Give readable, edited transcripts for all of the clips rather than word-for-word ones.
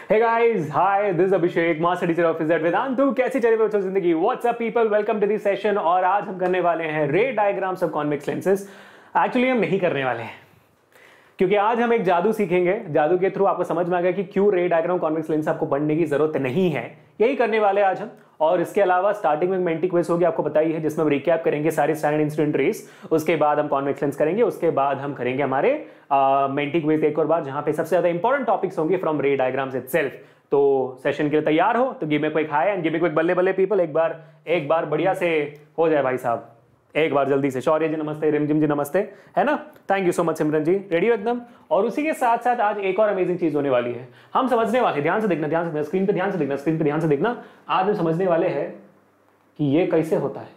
Hey guys, hi, this is Abhishek, master teacher of physics Vedantu. कैसी चल रही है बच्चों जिंदगी? What's up people, welcome to this session. और आज हम करने वाले हैं ray diagrams of convex lenses. Actually हम नहीं करने वाले हैं क्योंकि आज हम एक जादू सीखेंगे। जादू के थ्रू आपको समझ में आ गया कि क्यों रे डायग्राम कॉन्वेक्स लेंस आपको पढ़ने की जरूरत नहीं है। यही करने वाले आज हम। और इसके अलावा स्टार्टिंग में मेंटी क्विज होगी, आपको पता ही है, जिसमें हम रिकैप करेंगे सारे स्टैंडर्ड इंसिडेंट रेस। उसके बाद हम कॉन्वेक्स लेंस करेंगे, उसके बाद हम करेंगे हमारे मेंटी क्विज एक और बार, जहां पे सबसे ज्यादा इंपॉर्टेंट टॉपिक्स होंगे फ्रॉम रे डायग्राम्स इटसेल्फ। तो सेशन के लिए तैयार हो तो give me quick hi and give me quick बल्ले बल्ले पीपल। एक बार बढ़िया से हो जाए भाई साहब, एक बार जल्दी से। शौर्य जी नमस्ते, रिमझिम जी नमस्ते, है ना। Thank you so much Simran ji, ready हो एकदम। और उसी के साथ साथ आज एक और अमेजिंग चीज होने वाली है। हम समझने वाले, ध्यान से देखना, ध्यान से स्क्रीन पे ध्यान से देखना, स्क्रीन पे ध्यान से देखना। आज हम समझने वाले हैं कि ये कैसे होता है।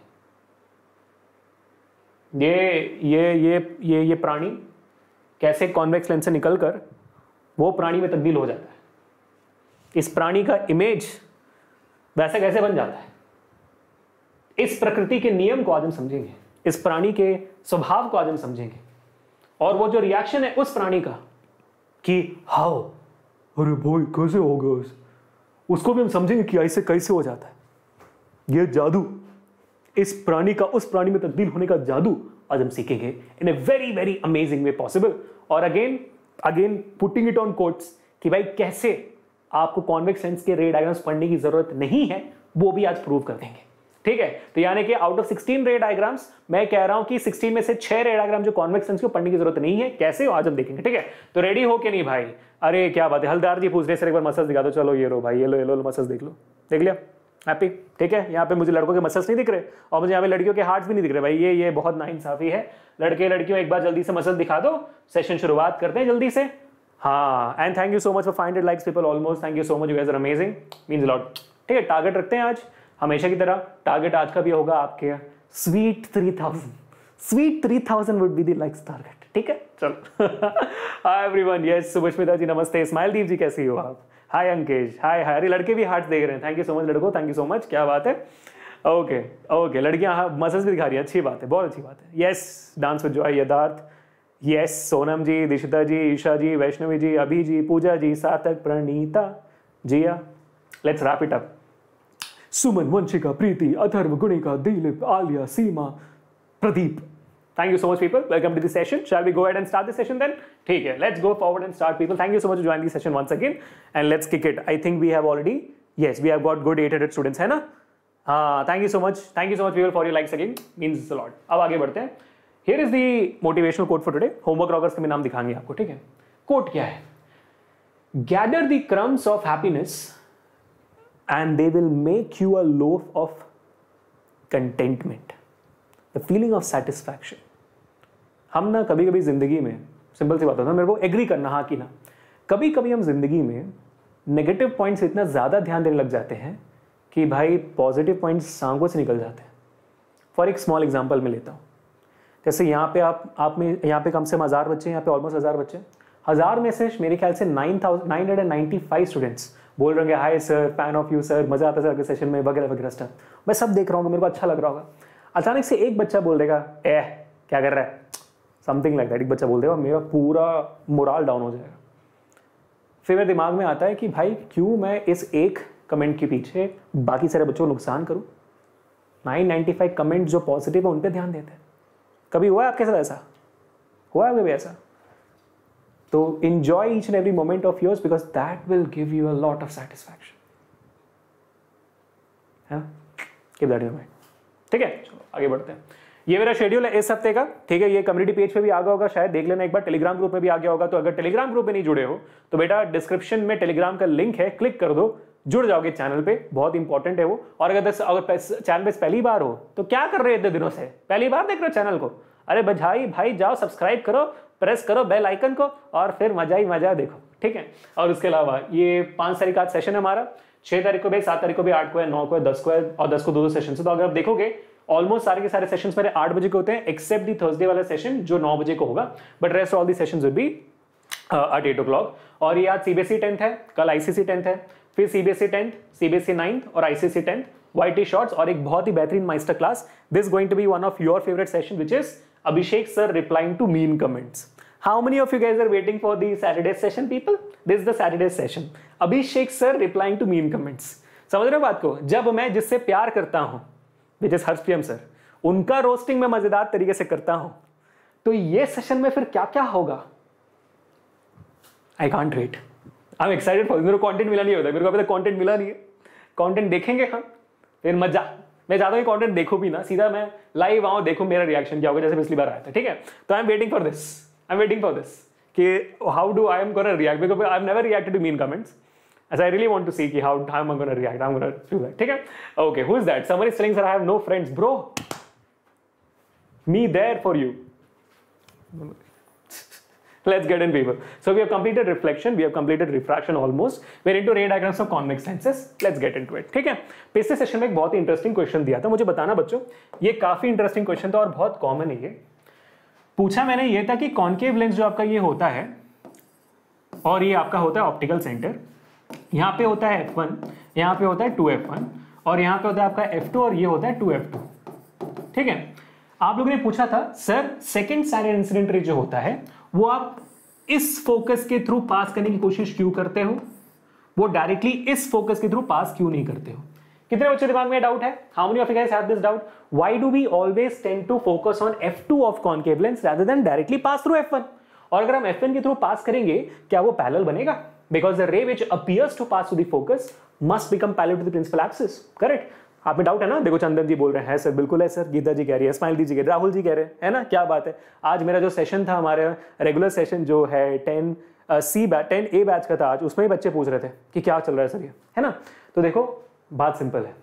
ये प्राणी कैसे कॉन्वेक्स लेंस से निकलकर वो प्राणी में तब्दील हो जाता है। इस प्राणी का इमेज वैसा कैसे बन जाता है। इस प्रकृति के नियम को आज हम समझेंगे, इस प्राणी के स्वभाव को आज हम समझेंगे, और वो जो रिएक्शन है उस प्राणी का कि हाउ, अरे भाई कैसे होगा, उसको भी हम समझेंगे कि ऐसे कैसे हो जाता है। ये जादू, इस प्राणी का उस प्राणी में तब्दील होने का जादू आज हम सीखेंगे in a very very amazing way possible. और again putting it on quotes कि भाई कैसे आपको कॉन्वेक्स लेंस के रे डायग्राम्स पढ़ने की जरूरत नहीं है, वो भी आज प्रूव कर देंगे। ठीक है, तो यानी कि आउट ऑफ 16 रे डायग्राम्स मैं कह रहा हूं कि 16 में से 6 रे डायग्राम जो कॉन्वेक्स लेंस को पढ़ने की जरूरत नहीं है, कैसे हो आज हम देखेंगे। ठीक है, तो रेडी हो के नहीं भाई? अरे क्या बात है, हलदार जी पूछ रहे सर एक बार मसल्स दिखा दो। चलो ये लो भाई, ये लो मसल्स देख लो, देख लिया, हैप्पी। ठीक है, यहाँ पे मुझे लड़कों के मसल्स नहीं दिख रहे और मुझे यहाँ पे लड़कियों के हार्ट्स भी नहीं दिख रहे भाई। ये बहुत नाइंसाफी है। लड़के लड़कियों एक बार जल्दी से मसल्स दिखा दो, सेशन शुरुआत करते हैं जल्दी से। हाँ, and thank you so much for 500 likes people, almost. Thank you so much, you guys are amazing, means a lot. ठीक है, टारगेट रखते हैं आज हमेशा की तरह। टारगेट आज का भी होगा आपके sweet 3000 would be the likes target. ठीक है, चलो। हाय एवरीवन, यस सुभस्मिता जी नमस्ते, स्माइलदीप जी कैसी हो आप? हाय अंकेश, हाय हाय। अरे लड़के भी हार्ट्स देख रहे हैं, थैंक यू सो मच लड़कों, थैंक यू सो मच, क्या बात है। ओके लड़कियां मसल्स भी दिखा रही है, अच्छी बात है, बहुत अच्छी बात है। Yes, dance with joy Yatharth, yes Sonam ji, Dishita ji, Isha ji, Vaishnavi ji, Abhi ji, Pooja ji, Satak, Praneeta, Jiya. Let's wrap it up. Suman, Vanshika, Preeti, Atharva, Gunika, Dilip, Alia, Seema, Pradeep. Thank you so much people, welcome to the session. Shall we go ahead and start the session then? ठीक है, let's go forward and start people. Thank you so much to join the session once again and let's kick it. I think we have already, yes, we have got good 800 students, है ना? हाँ, thank you so much people for your likes again, means a lot. अब आगे बढ़ते हैं। Here is the motivational quote for today. Homework rockers का भी नाम दिखाएंगे आपको, ठीक है? Quote क्या है? Gather the crumbs of happiness and they will make you a loaf of contentment. The feeling of satisfaction. हम ना कभी कभी जिंदगी में, सिंपल सी बात होता है, मेरे को एग्री करना हाँ कि ना, कभी कभी हम जिंदगी में नेगेटिव पॉइंट्स इतना ज़्यादा ध्यान देने लग जाते हैं कि भाई पॉजिटिव पॉइंट्स आंखों से निकल जाते हैं। फॉर एक स्मॉल एग्जांपल मैं लेता हूँ, जैसे यहाँ पे आप में यहाँ पे कम से कम 1000 बच्चे, यहाँ पे ऑलमोस्ट 1000 बच्चे, 1000 में से मेरे ख्याल से 995 स्टूडेंट्स बोल रहे होंगे hi sir, fan of you sir, मजा आता है सर आपके सेशन में, वगैरह वगैरह स्टफ। मैं सब देख रहा हूँ, मेरे को अच्छा लग रहा होगा। अचानक से एक बच्चा बोल देगा क्या कर रहा है, समथिंग लाइक दैट। एक बच्चा बोल देगा, मेरा पूरा मोरल डाउन हो जाएगा। फिर मेरे दिमाग में आता है कि भाई क्यों मैं इस एक कमेंट के पीछे बाकी सारे बच्चों को नुकसान करूं। 995 कमेंट जो पॉजिटिव है उन पे ध्यान देते हैं। कभी हुआ है आपके साथ ऐसा? हुआ है कभी ऐसा? तो enjoy each and every moment of yours because that will give you a lot of satisfaction. है ना? Keep that in mind. ठीक है, चलो आगे बढ़ते हैं। ये मेरा शेड्यूल है इस हफ्ते का, ठीक है। ये कम्युनिटी पेज पे भी आ गया होगा, शायद देख लेना एक बार। टेलीग्राम ग्रुप में भी आ गया होगा। तो अगर टेलीग्राम ग्रुप में नहीं जुड़े हो तो बेटा डिस्क्रिप्शन में टेलीग्राम का लिंक है, क्लिक कर दो, जुड़ जाओगे चैनल पे, बहुत इंपॉर्टेंट है वो। और अगर चैनल पे पहली बार हो तो क्या कर रहे हो इतने दिनों से, पहली बार देख रहे हो चैनल को, अरे भाई जाओ सब्सक्राइब करो, प्रेस करो बेल आइकन को और फिर मजा ही मजा देखो, ठीक है। और उसके अलावा ये 5 तारीख का सेशन है हमारा, 6 तारीख को भी, 7 तारीख को भी, 8 को है, 9 को है, 10 को है और 10 को 2 सेशन से। तो अगर आप देखोगे ऑलमोस्ट सारे के सारे सेशंस मेरे 8 बजे के होते हैं, एक्सेप्ट दी थर्सडे वाला सेशन जो 9 बजे को होगा, but rest all the sessions will be at 8 o'clock। और ये आज सीबीएसई 10th है, कल आईसीसी 10th है, फिर सीबीएसई 10th, सीबीएसई 9th और आईसीसी 10th, वाईटी शॉर्ट्स और एक बहुत ही बेहतरीन master class. This going to be one of your favourite session which is Abhishek sir replying to mean comments. How many of you guys are waiting for the Saturday session, people? This is the Saturday session. Abhishek sir replying to mean comments. समझ रहे हो बात को? जब मैं जिससे प्यार करता हूं, which is हर्षप्रियम सर, उनका रोस्टिंग मैं मजेदार तरीके से करता हूं, तो ये सेशन में फिर क्या क्या होगा? I can't wait. I'm excited for. मेरे को कंटेंट मिला नहीं होता, मेरे को अभी तक कंटेंट मिला नहीं है. कंटेंट देखेंगे हम, फिर मजा. मैं चाहता हूँ कंटेंट देखो भी ना, सीधा मैं लाइव आऊँ, देखो मेरा रिएक्शन क्या होगा, जैसे पिछली बार आया था. ठीक है? तो I am waiting for this. I'm waiting for this. कि how do I am gonna react, because I've never reacted to mean comments. As I really want to see कि how am I gonna react. I'm gonna do that. ठीक है? Okay, who is that? Someone is telling sir I have no friends, bro. Me there for you. Let's get in, people. So we have completed reflection, we have completed refraction almost. We're into ray diagrams of convex lenses. Let's get into it. ठीक है? पिछले session में एक बहुत ही interesting question दिया था. मुझे बताना बच्चों, ये काफी इंटरेस्टिंग क्वेश्चन था और बहुत कॉमन है ये. पूछा मैंने ये था कि कॉन्केव लेंस जो आपका ये होता है और ये आपका होता है ऑप्टिकल सेंटर, यहाँ पे होता है f1, यहाँ पे होता है 2f1 और यहाँ पे होता है आपका f2 और ये होता है 2f2. ठीक है? आप लोगों ने पूछा था सर सेकंड स्टैंडर्ड इंसिडेंट रे जो होता है वो आप इस फोकस के थ्रू पास करने की कोशिश क्यों करते हो, वो डायरेक्टली इस फोकस के थ्रू पास क्यों नहीं करते हो? कितने बच्चों दिमाग में डाउट है? How many of you guys have this doubt? Why do we always tend to focus on f2 of concave lens rather than directly pass through f1? और अगर हम f1 के थ्रू पास करेंगे क्या वो पैरेलल बनेगा? Because the ray which appears to pass through the focus must become parallel to the principal axis. Correct? आप में डाउट है ना? देखो चंदन जी बोल रहे हैं सर, बिल्कुल है सर. गीता जी कह रही है, स्माइल जी कह रही है, राहुल जी कह रहे हैं, है ना? क्या बात है. आज मेरा जो सेशन था, हमारे रेगुलर सेशन जो है 10A बैच का था आज, उसमें बच्चे पूछ रहे थे कि क्या चल रहा है सर ये, है ना? तो देखो बात सिंपल है.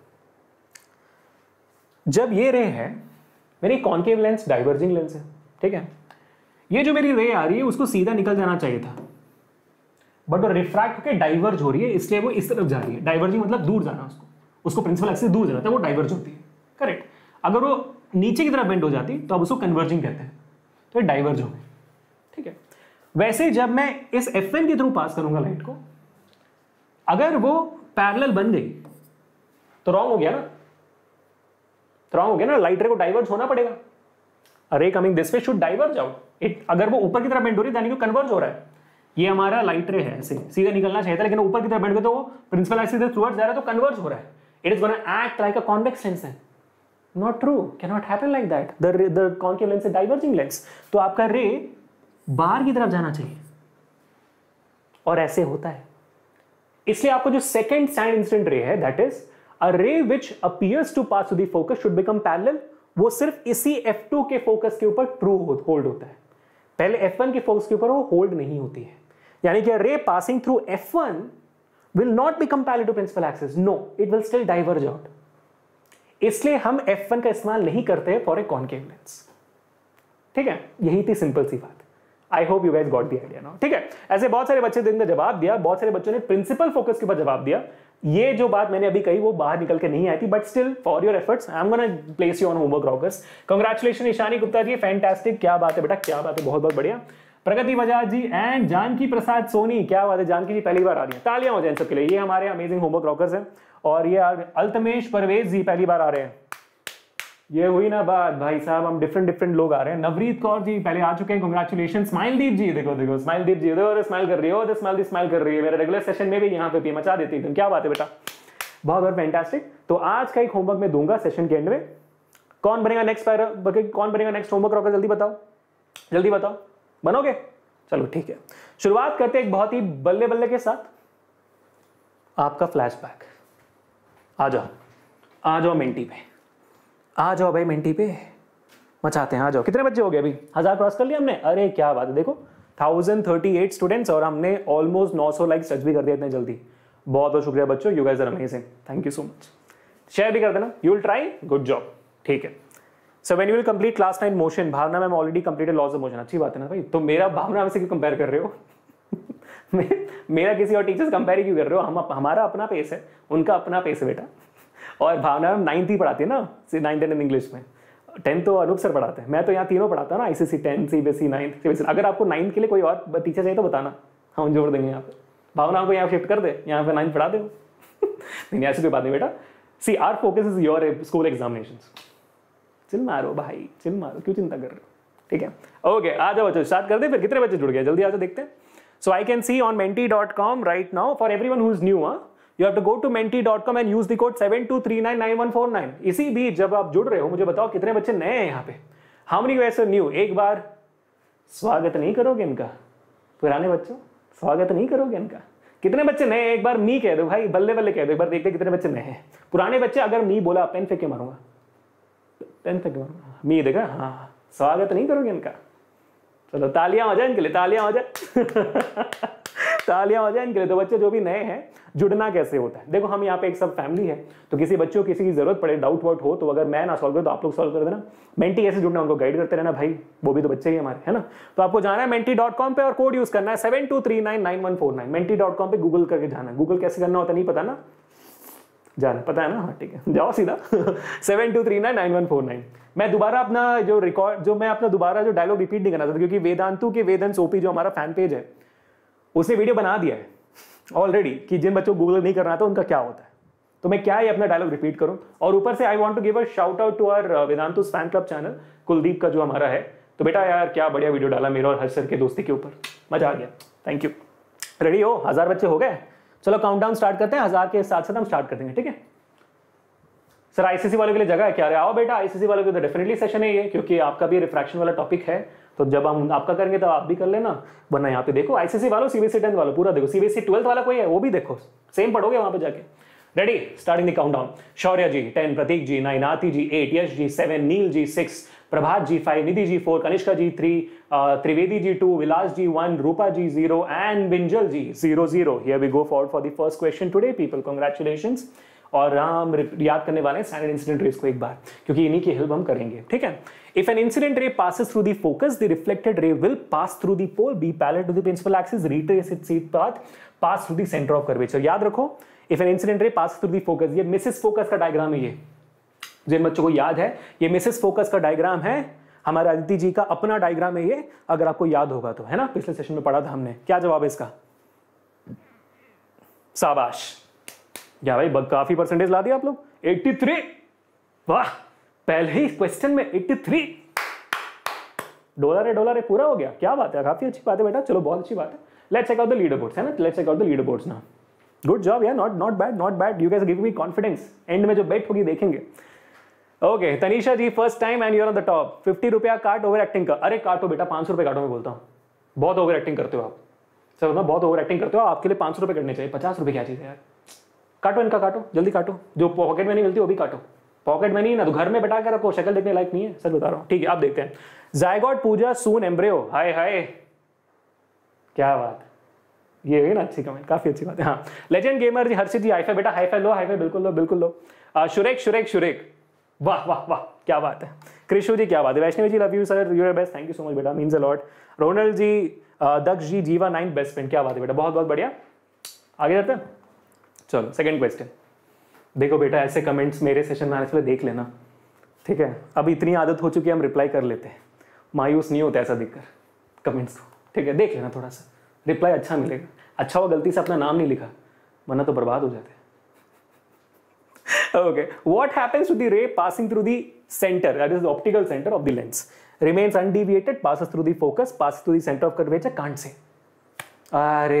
जब ये रे है, मेरी कॉन्केव लेंस डाइवर्जिंग लेंस है. ठीक है? ये जो मेरी रे आ रही है उसको सीधा निकल जाना चाहिए था, बट वो रिफ्रैक्ट होकर डाइवर्ज हो रही है, इसलिए वो इस तरफ जा रही है. डाइवर्जिंग मतलब दूर जाना, उसको प्रिंसिपल एक्सिस से दूर जाना था, वो डाइवर्ज होती है. करेक्ट? अगर वो नीचे की तरफ बेंड हो जाती तो अब उसको कन्वर्जिंग कहते हैं, तो ये डाइवर्ज हो गई. ठीक है? वैसे जब मैं इस f1 के थ्रू पास करूंगा लाइट को, अगर वो पैरेलल बन गई तो रॉन्ग हो गया ना? रॉन्ग हो गया ना? लाइट रे को डाइवर्ज होना पड़ेगा. Ray coming this way should diverge out. अगर वो ऊपर की तरफ बेंड हो रही है यानी कि कन्वर्ज हो रहा है. ये हमारा लाइट रे है, ऐसे सीधा निकलना चाहिए था, लेकिन ऊपर की तरफ बेंड हो तो वो प्रिंसिपल एक्सिस से टुवर्ड्स जा रहा है, तो कन्वर्ज हो रहा है. It is gonna act like a convex lens. Not true, can not happen like that. The concave lens is diverging lens. तो आपका रे बाहर की तरफ जाना चाहिए और ऐसे होता है. इसलिए आपको जो सेकंड स्टैंडर्ड इंसिडेंट रे है, that is a ray which appears to pass through the focus should become parallel. वो सिर्फ इसी f2 के फोकस के ऊपर ट्रू होल्ड होता है. पहले f1 के फोकस के ऊपर वो होल्ड नहीं होती है. यानी कि ray passing through f1 will not become parallel to principal axis. No, it will still diverge out. इसलिए हम f1 का इस्तेमाल नहीं करते फॉर ए कॉन्केव लेंस. ठीक है? यही थी सिंपल सी बात. I hope you guys got the idea now. ठीक है? ऐसे बहुत सारे बच्चे ने जवाब दिया, बहुत सारे बच्चों ने प्रिंसिपल फोकस के ऊपर जवाब दिया. ये जो बात मैंने अभी कही वो बाहर निकल के नहीं आई थी, but still for your efforts I am gonna place you on homework rockers. Congratulation Ishani Gupta ji, fantastic. क्या बात है बेटा, क्या बात है, बहुत बहुत बढ़िया. प्रगति बजाज जी एंड जानकी प्रसाद सोनी, क्या बात है. जानकी जी पहली बार आ रही है, तालियां हो जाए इन सबके लिए. ये हमारे अमेजिंग होमवर्क रॉकर्स हैं. और ये अल्तमेश परवेज जी पहली बार आ रहे हैं. ये हुई ना बात भाई साहब, हम डिफरेंट लोग आ रहे हैं. नवरीत कौर जी पहले आ चुके हैं, कांग्रेचुलेशन. स्माइलदीप जी, देखो स्माइलदीप जी, देखो स्माइल कर रही हो, स्माइल कर रही है. मेरे रेगुलर सेशन में भी यहाँ पे मचा देती है. क्या बात है बेटा, बहुत बहुत फैंटास्टिक. तो आज का एक होमवर्क मैं दूंगा सेशन के एंड में. कौन बनेगा नेक्स्ट होमवर्क रॉकर? जल्दी बताओ, बनोगे? चलो ठीक है, शुरुआत करते हैं एक बहुत ही बल्ले बल्ले के साथ. आपका फ्लैशबैक. आ जाओ मेंटी पे, आ जाओ भाई मेंटी पे, मचाते हैं. आ जाओ. कितने बच्चे हो गए अभी? 1000 क्रॉस कर लिया हमने. अरे क्या बात है. देखो 1038 स्टूडेंट्स और हमने ऑलमोस्ट 900 लाइक्स टच भी कर दिया इतने जल्दी. बहुत बहुत शुक्रिया बच्चों, you guys are amazing. Thank you so much. Share भी कर देना. You will try, good job. ठीक है? So when you will complete class 9 motion, Bhavna ma'am already completed laws of motion. अच्छी बात है ना भाई. तो मेरा भावना में से क्यों कंपेयर कर रहे हो? मेरा किसी और टीचर से कंपेयर क्यों कर रहे हो? हमारा अपना पेस है, उनका अपना पेस है बेटा. और भावना मैम 9th ही पढ़ाती है ना, 9th इन इंग्लिश में. 10th तो अनूप सर पढ़ाते हैं. मैं तो यहाँ तीनों पढ़ाता हूँ ना, ICC 10, CBSE 9th. अगर आपको 9th के लिए कोई और टीचर चाहिए तो बताना, हम जोड़ देंगे यहाँ पे. भावना को यहाँ शिफ्ट कर दे, यहाँ पे 9th पढ़ा दे. नहीं ऐसी कोई बात नहीं बेटा. See our focus is your school examinations. Chill मारो भाई, चिल मारो, क्यों चिंता कर रहे हो? ठीक है, ओके आ जाओ बच्चों, स्टार्ट कर दे फिर। कितने बच्चे जुड़ गए, जल्दी आ जाओ देखते हैं। So I can see on menti.com right now for everyone who is new, you have to go to menti.com and use the code 72399149। इसी बीच जब आप जुड़ रहे हो मुझे बताओ कितने बच्चे नए हैं यहाँ पे, हाउ मेनी वैसे न्यू। एक बार स्वागत नहीं करोगे इनका, पुराने बच्चों स्वागत नहीं करोगे इनका। कितने बच्चे नए, एक बार मी कह दो भाई, बल्ले बल्ले कह दो एक बार, देखते कितने बच्चे नए हैं। पुराने बच्चे अगर मी बोला पेन फेंक के मारूंगा, पेन फेंक के मारूंगा। मी देखा, हाँ स्वागत नहीं करोगे इनका। चलो तालियां हो जाए इनके लिए, तालियां हो जाए तालियां हो जाए इनके लिए। तो बच्चे जो भी नए हैं, जुड़ना कैसे होता है, देखो हम यहाँ पे एक सब फैमिली है, तो किसी बच्चों किसी की जरूरत पड़े, डाउट वाउट हो, तो अगर मैं ना सॉल्व करूँ तो आप लोग सॉल्व कर देना। मेंटी कैसे जुड़ना उनको गाइड करते रहना भाई, वो भी तो बच्चे ही हमारे, है ना। तो आपको जाना है menti.com पे और कोड यूज करना है 72399149। menti.com पे गूगल करके जाना है। गूगल कैसे करना होता है नहीं पता ना, जाना पता है ना, हाँ ठीक है जाओ सीधा 72399149। मैं दोबारा अपना जो रिकॉर्ड, जो मैं अपना दोबारा जो डायलॉग रिपीट नहीं करना चाहता, क्योंकि वेदांतु के वेदन ओपी जो हमारा फैन पेज है उसने वीडियो बना दिया है ऑलरेडी कि जिन बच्चों को गूगल नहीं करना था उनका क्या होता है। तो मैं क्या ही अपना डायलॉग रिपीट करूं। और ऊपर से I want to give a shout out to our Vedantu fan club channel, Kuldeep का जो हमारा है। तो बेटा यार क्या बढ़िया वीडियो डाला मेरे और हर्ष सर के दोस्ती के ऊपर, मजा आ गया, थैंक यू। रेडी हो, 1000 बच्चे हो गए, चलो काउंटडाउन स्टार्ट करते हैं। 1000 के साथ साथ हम स्टार्ट कर देंगे, ठीक है। सर आईसीसी वालों के लिए जगह है क्या? आओ बेटा, आईसीसी वालों के लिए डेफिनेटली सेशन है ये, क्योंकि आपका भी रिफ्रैक्शन वाला टॉपिक है, तो जब हम आपका करेंगे तो आप भी कर लेना। वरना यहाँ पे देखो आईसीसी वालों, सीबीएसई 10th वालों पूरा देखो, सीबीएसई 12th वाला कोई है वो भी देखो, सेम पढ़ोगे वहां पे जाके। Ready, starting the countdown. Shaurya ji 10, Prateek ji 9, Aarti ji 8, Yash ji 7, Neel ji 6, Prabhat ji 5, Nidhi ji 4, Kanishka ji 3, Trivedi ji 2, Vilas ji 1, Roopa ji 0 and Vinjal ji 0. Here we go forward for the first question today people, congratulations। और हम याद करने वाले हैं स्टैंडर्ड इंसिडेंट रेस को एक बार, क्योंकि इन्हीं की हेल्प हम करेंगे, ठीक है। If an incident ray passes through the focus, the reflected ray will pass through the pole, be parallel to the principal axis, retrace its path, pass through the center of curvature। याद रखो, if an incident ray passes through the focus, ये Mrs focus का diagram है। ये जिन बच्चों को याद है, ये मिसेस फोकस का डायग्राम है, हमारे अदिति जी का अपना डायग्राम है ये, अगर आपको याद होगा तो, है ना। पिछले सेशन में पढ़ा था हमने। क्या जवाब है इसका? शाबाश, क्या भाई काफी परसेंटेज ला दिया आप लोग, 83। वाह, पहले ही क्वेश्चन में 83। डॉलर है, पूरा हो गया, क्या बात है, काफी अच्छी बात है बेटा, चलो बहुत अच्छी बात है। Let's check out the leader boards, है ना, let's check out the leader boards now. Good job यार, not bad, you guys give me confidence. End में जो बेट होगी देखेंगे। Okay, Tanisha ji first time and you are on the top. 50 रुपया काट over acting का। अरे काटो बेटा, 500 रुपए काटो, मैं बोलता हूँ बहुत ओवर एक्टिंग करते हो आप। चलो ना, बहुत ओवर एक्टिंग करते हो, आपके लिए 500 रुपए करने चाहिए। 50 रुपए क्या चीज़ है यार, काटो इनका, काटो जल्दी काटो। जो पॉकेट मनी मिलती है वो भी काटो। पॉकेट मनी ना तो घर में बैठा कर रखो, शक्ल देखने लायक नहीं है, सच बता रहा हूँ। ठीक है, आप देखते हैं। जायगॉट पूजा सून एम्ब्रियो, हाय हाय, क्या बात, ये है ना, अच्छी कमेंट, काफी अच्छी बात है। हाँ, legend gamer ji, Harshit ji high five बेटा, हाईफाई लो, हाईफाई बिल्कुल लो, बिल्कुल लो। शुरेक, वाह वाह वाह, क्या बात है। कृष्ण जी क्या बात है। Vaishnavi ji love you sir, you are best, thank you so much बेटा, means a lot. Ronal ji, Daksh ji, Jeeva 9 best friend, क्या बात है बेटा, बहुत बहुत बढ़िया। आगे जाते हैं, चलो सेकंड क्वेश्चन। देखो बेटा, ऐसे कमेंट्स मेरे सेशन में आने से देख लेना, ठीक है। अब इतनी आदत हो चुकी है, हम रिप्लाई कर लेते हैं, मायूस नहीं होता ऐसा देखकर कमेंट्स को, ठीक है। देख लेना थोड़ा सा, रिप्लाई अच्छा मिलेगा। अच्छा हुआ गलती से अपना नाम नहीं लिखा, वरना तो बर्बाद हो जाते हैं। Okay, what happens to the ray passing through the center, that is the optical center of the lens, remains undeviated, passes through the focus, passes through the center of curvature, can't say। अरे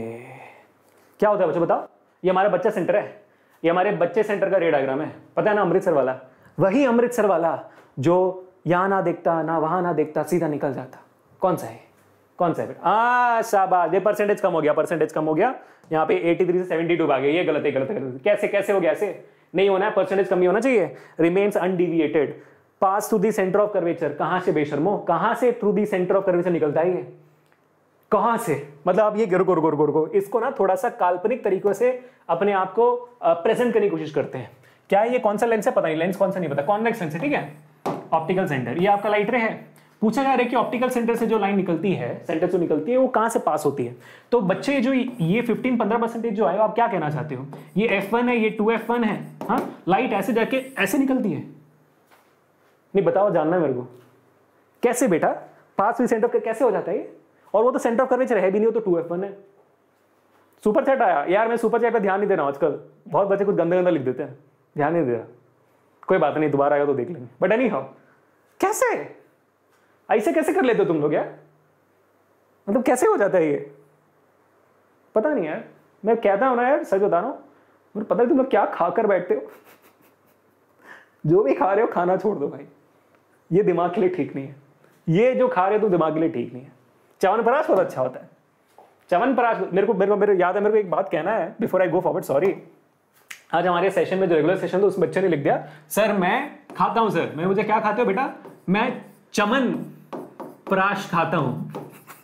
क्या होता है बच्चों, बताओ। ये हमारा बच्चा centre है, ये हमारे बच्चे सेंटर का रे डायग्राम है, पता है ना, अमृतसर वाला, वही अमृतसर वाला जो यहां ना देखता ना वहां ना देखता, सीधा निकल जाता। कौन सा है, कौन सा है बेटा? शाबाश, ये परसेंटेज कम हो गया, यहाँ पे 83 से 72 आ गया। ये गलत है, कैसे हो गया, ऐसे नहीं होना है, परसेंटेज कम ही होना चाहिए। Remains undeviated, pass through the centre of curvature, कहां से बेशर्मो, कहां से through the centre of curvature निकलता है ये, कहां से, मतलब अब ये रुको, इसको ना थोड़ा सा काल्पनिक तरीकों से अपने आप को प्रेजेंट करने की कोशिश करते हैं। क्या है ये, कौन सा लेंस है, पता नहीं, लेंस कौन सा नहीं पता, कॉन्वेक्स लेंस है, ठीक है, ऑप्टिकल सेंटर। ये आपका लाइट रे है। पूछा जा रहा है कि ऑप्टिकल सेंटर से जो लाइन निकलती है, सेंटर से निकलती है, वो कहां से पास होती है। तो बच्चे जो ये 15-15% जो आएगा, आप क्या कहना चाहते हो, ये F1 है, ये 2F1 है, हाँ, लाइट ऐसे जाके ऐसे निकलती है, नहीं बताओ, जानना है मेरे को, कैसे बेटा, पास भी सेंटर कैसे हो जाता है ये, और वो तो सेंटर ऑफ कर्वेचर है भी नहीं, वो तो 2F1 है। सुपर चैट आया यार, मैं सुपर चैट पे ध्यान नहीं दे रहा हूं आजकल, बहुत बच्चे कुछ गंदा लिख देते हैं, ध्यान नहीं दे रहा, कोई बात नहीं, दोबारा आएगा तो देख लेंगे। बट एनी हाउ, कैसे, ऐसे कैसे कर लेते हो तुम लोग यार, मतलब कैसे हो जाता है ये, पता नहीं यार। मैं कहता हूं ना यार, सच बता रहा हूं, मुझे पता नहीं तुम लोग क्या खाकर बैठते हो। जो भी खा रहे हो खाना छोड़ दो भाई, ये दिमाग के लिए ठीक नहीं है। ये जो खा रहे हो तुम दिमाग के लिए ठीक नहीं है। च्यवनप्राश बहुत अच्छा होता है, च्यवनप्राश। मेरे याद है, मेरे को एक बात कहना है before I go forward, sorry. आज हमारे सेशन में जो रेगुलर सेशन था, उस बच्चे ने लिख दिया, सर मैं खाता हूं सर। मैं, मुझे क्या खाते हो बेटा? मैं च्यवनप्राश खाता हूं।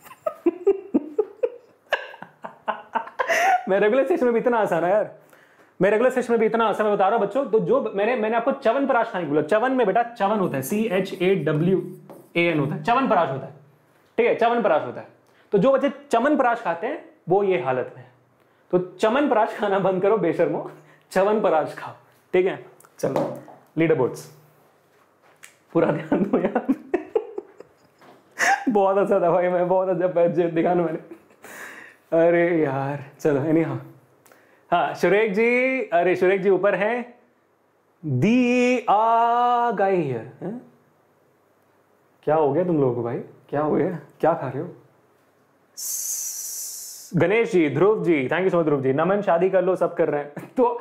मैं रेगुलर सेशन में भी इतना आसान है यार, मैं रेगुलर सेशन में भी इतना आसान, मैं बता रहा हूं बच्चों। तो जो मैंने आपको च्यवनप्राश खाने को बोला, च्यवन में बेटा च्यवन होता है, CHAWAN होता है, च्यवनप्राश होता है, ठीक है, च्यवनप्राश होता है। तो जो बच्चे च्यवनप्राश खाते हैं वो ये हालत में है। तो च्यवनप्राश खाना बंद करो बेशर्मो, च्यवनप्राश खाओ, ठीक है। चलो लीडर बोर्ड्स पूरा ध्यान दो यार। बहुत अच्छा था भाई, मैं बहुत अच्छा दिखाना मैंने, अरे यार चलो एनी हाँ सुरेख जी, अरे सुरेख जी ऊपर है, दी आ गए हियर। क्या हो गया तुम लोगों को भाई, क्या हो गया, क्या खा रहे हो? Ganesh ji, Dhruv ji, thank you so much Dhruv ji. Naman शादी कर लो, सब कर रहे हैं तो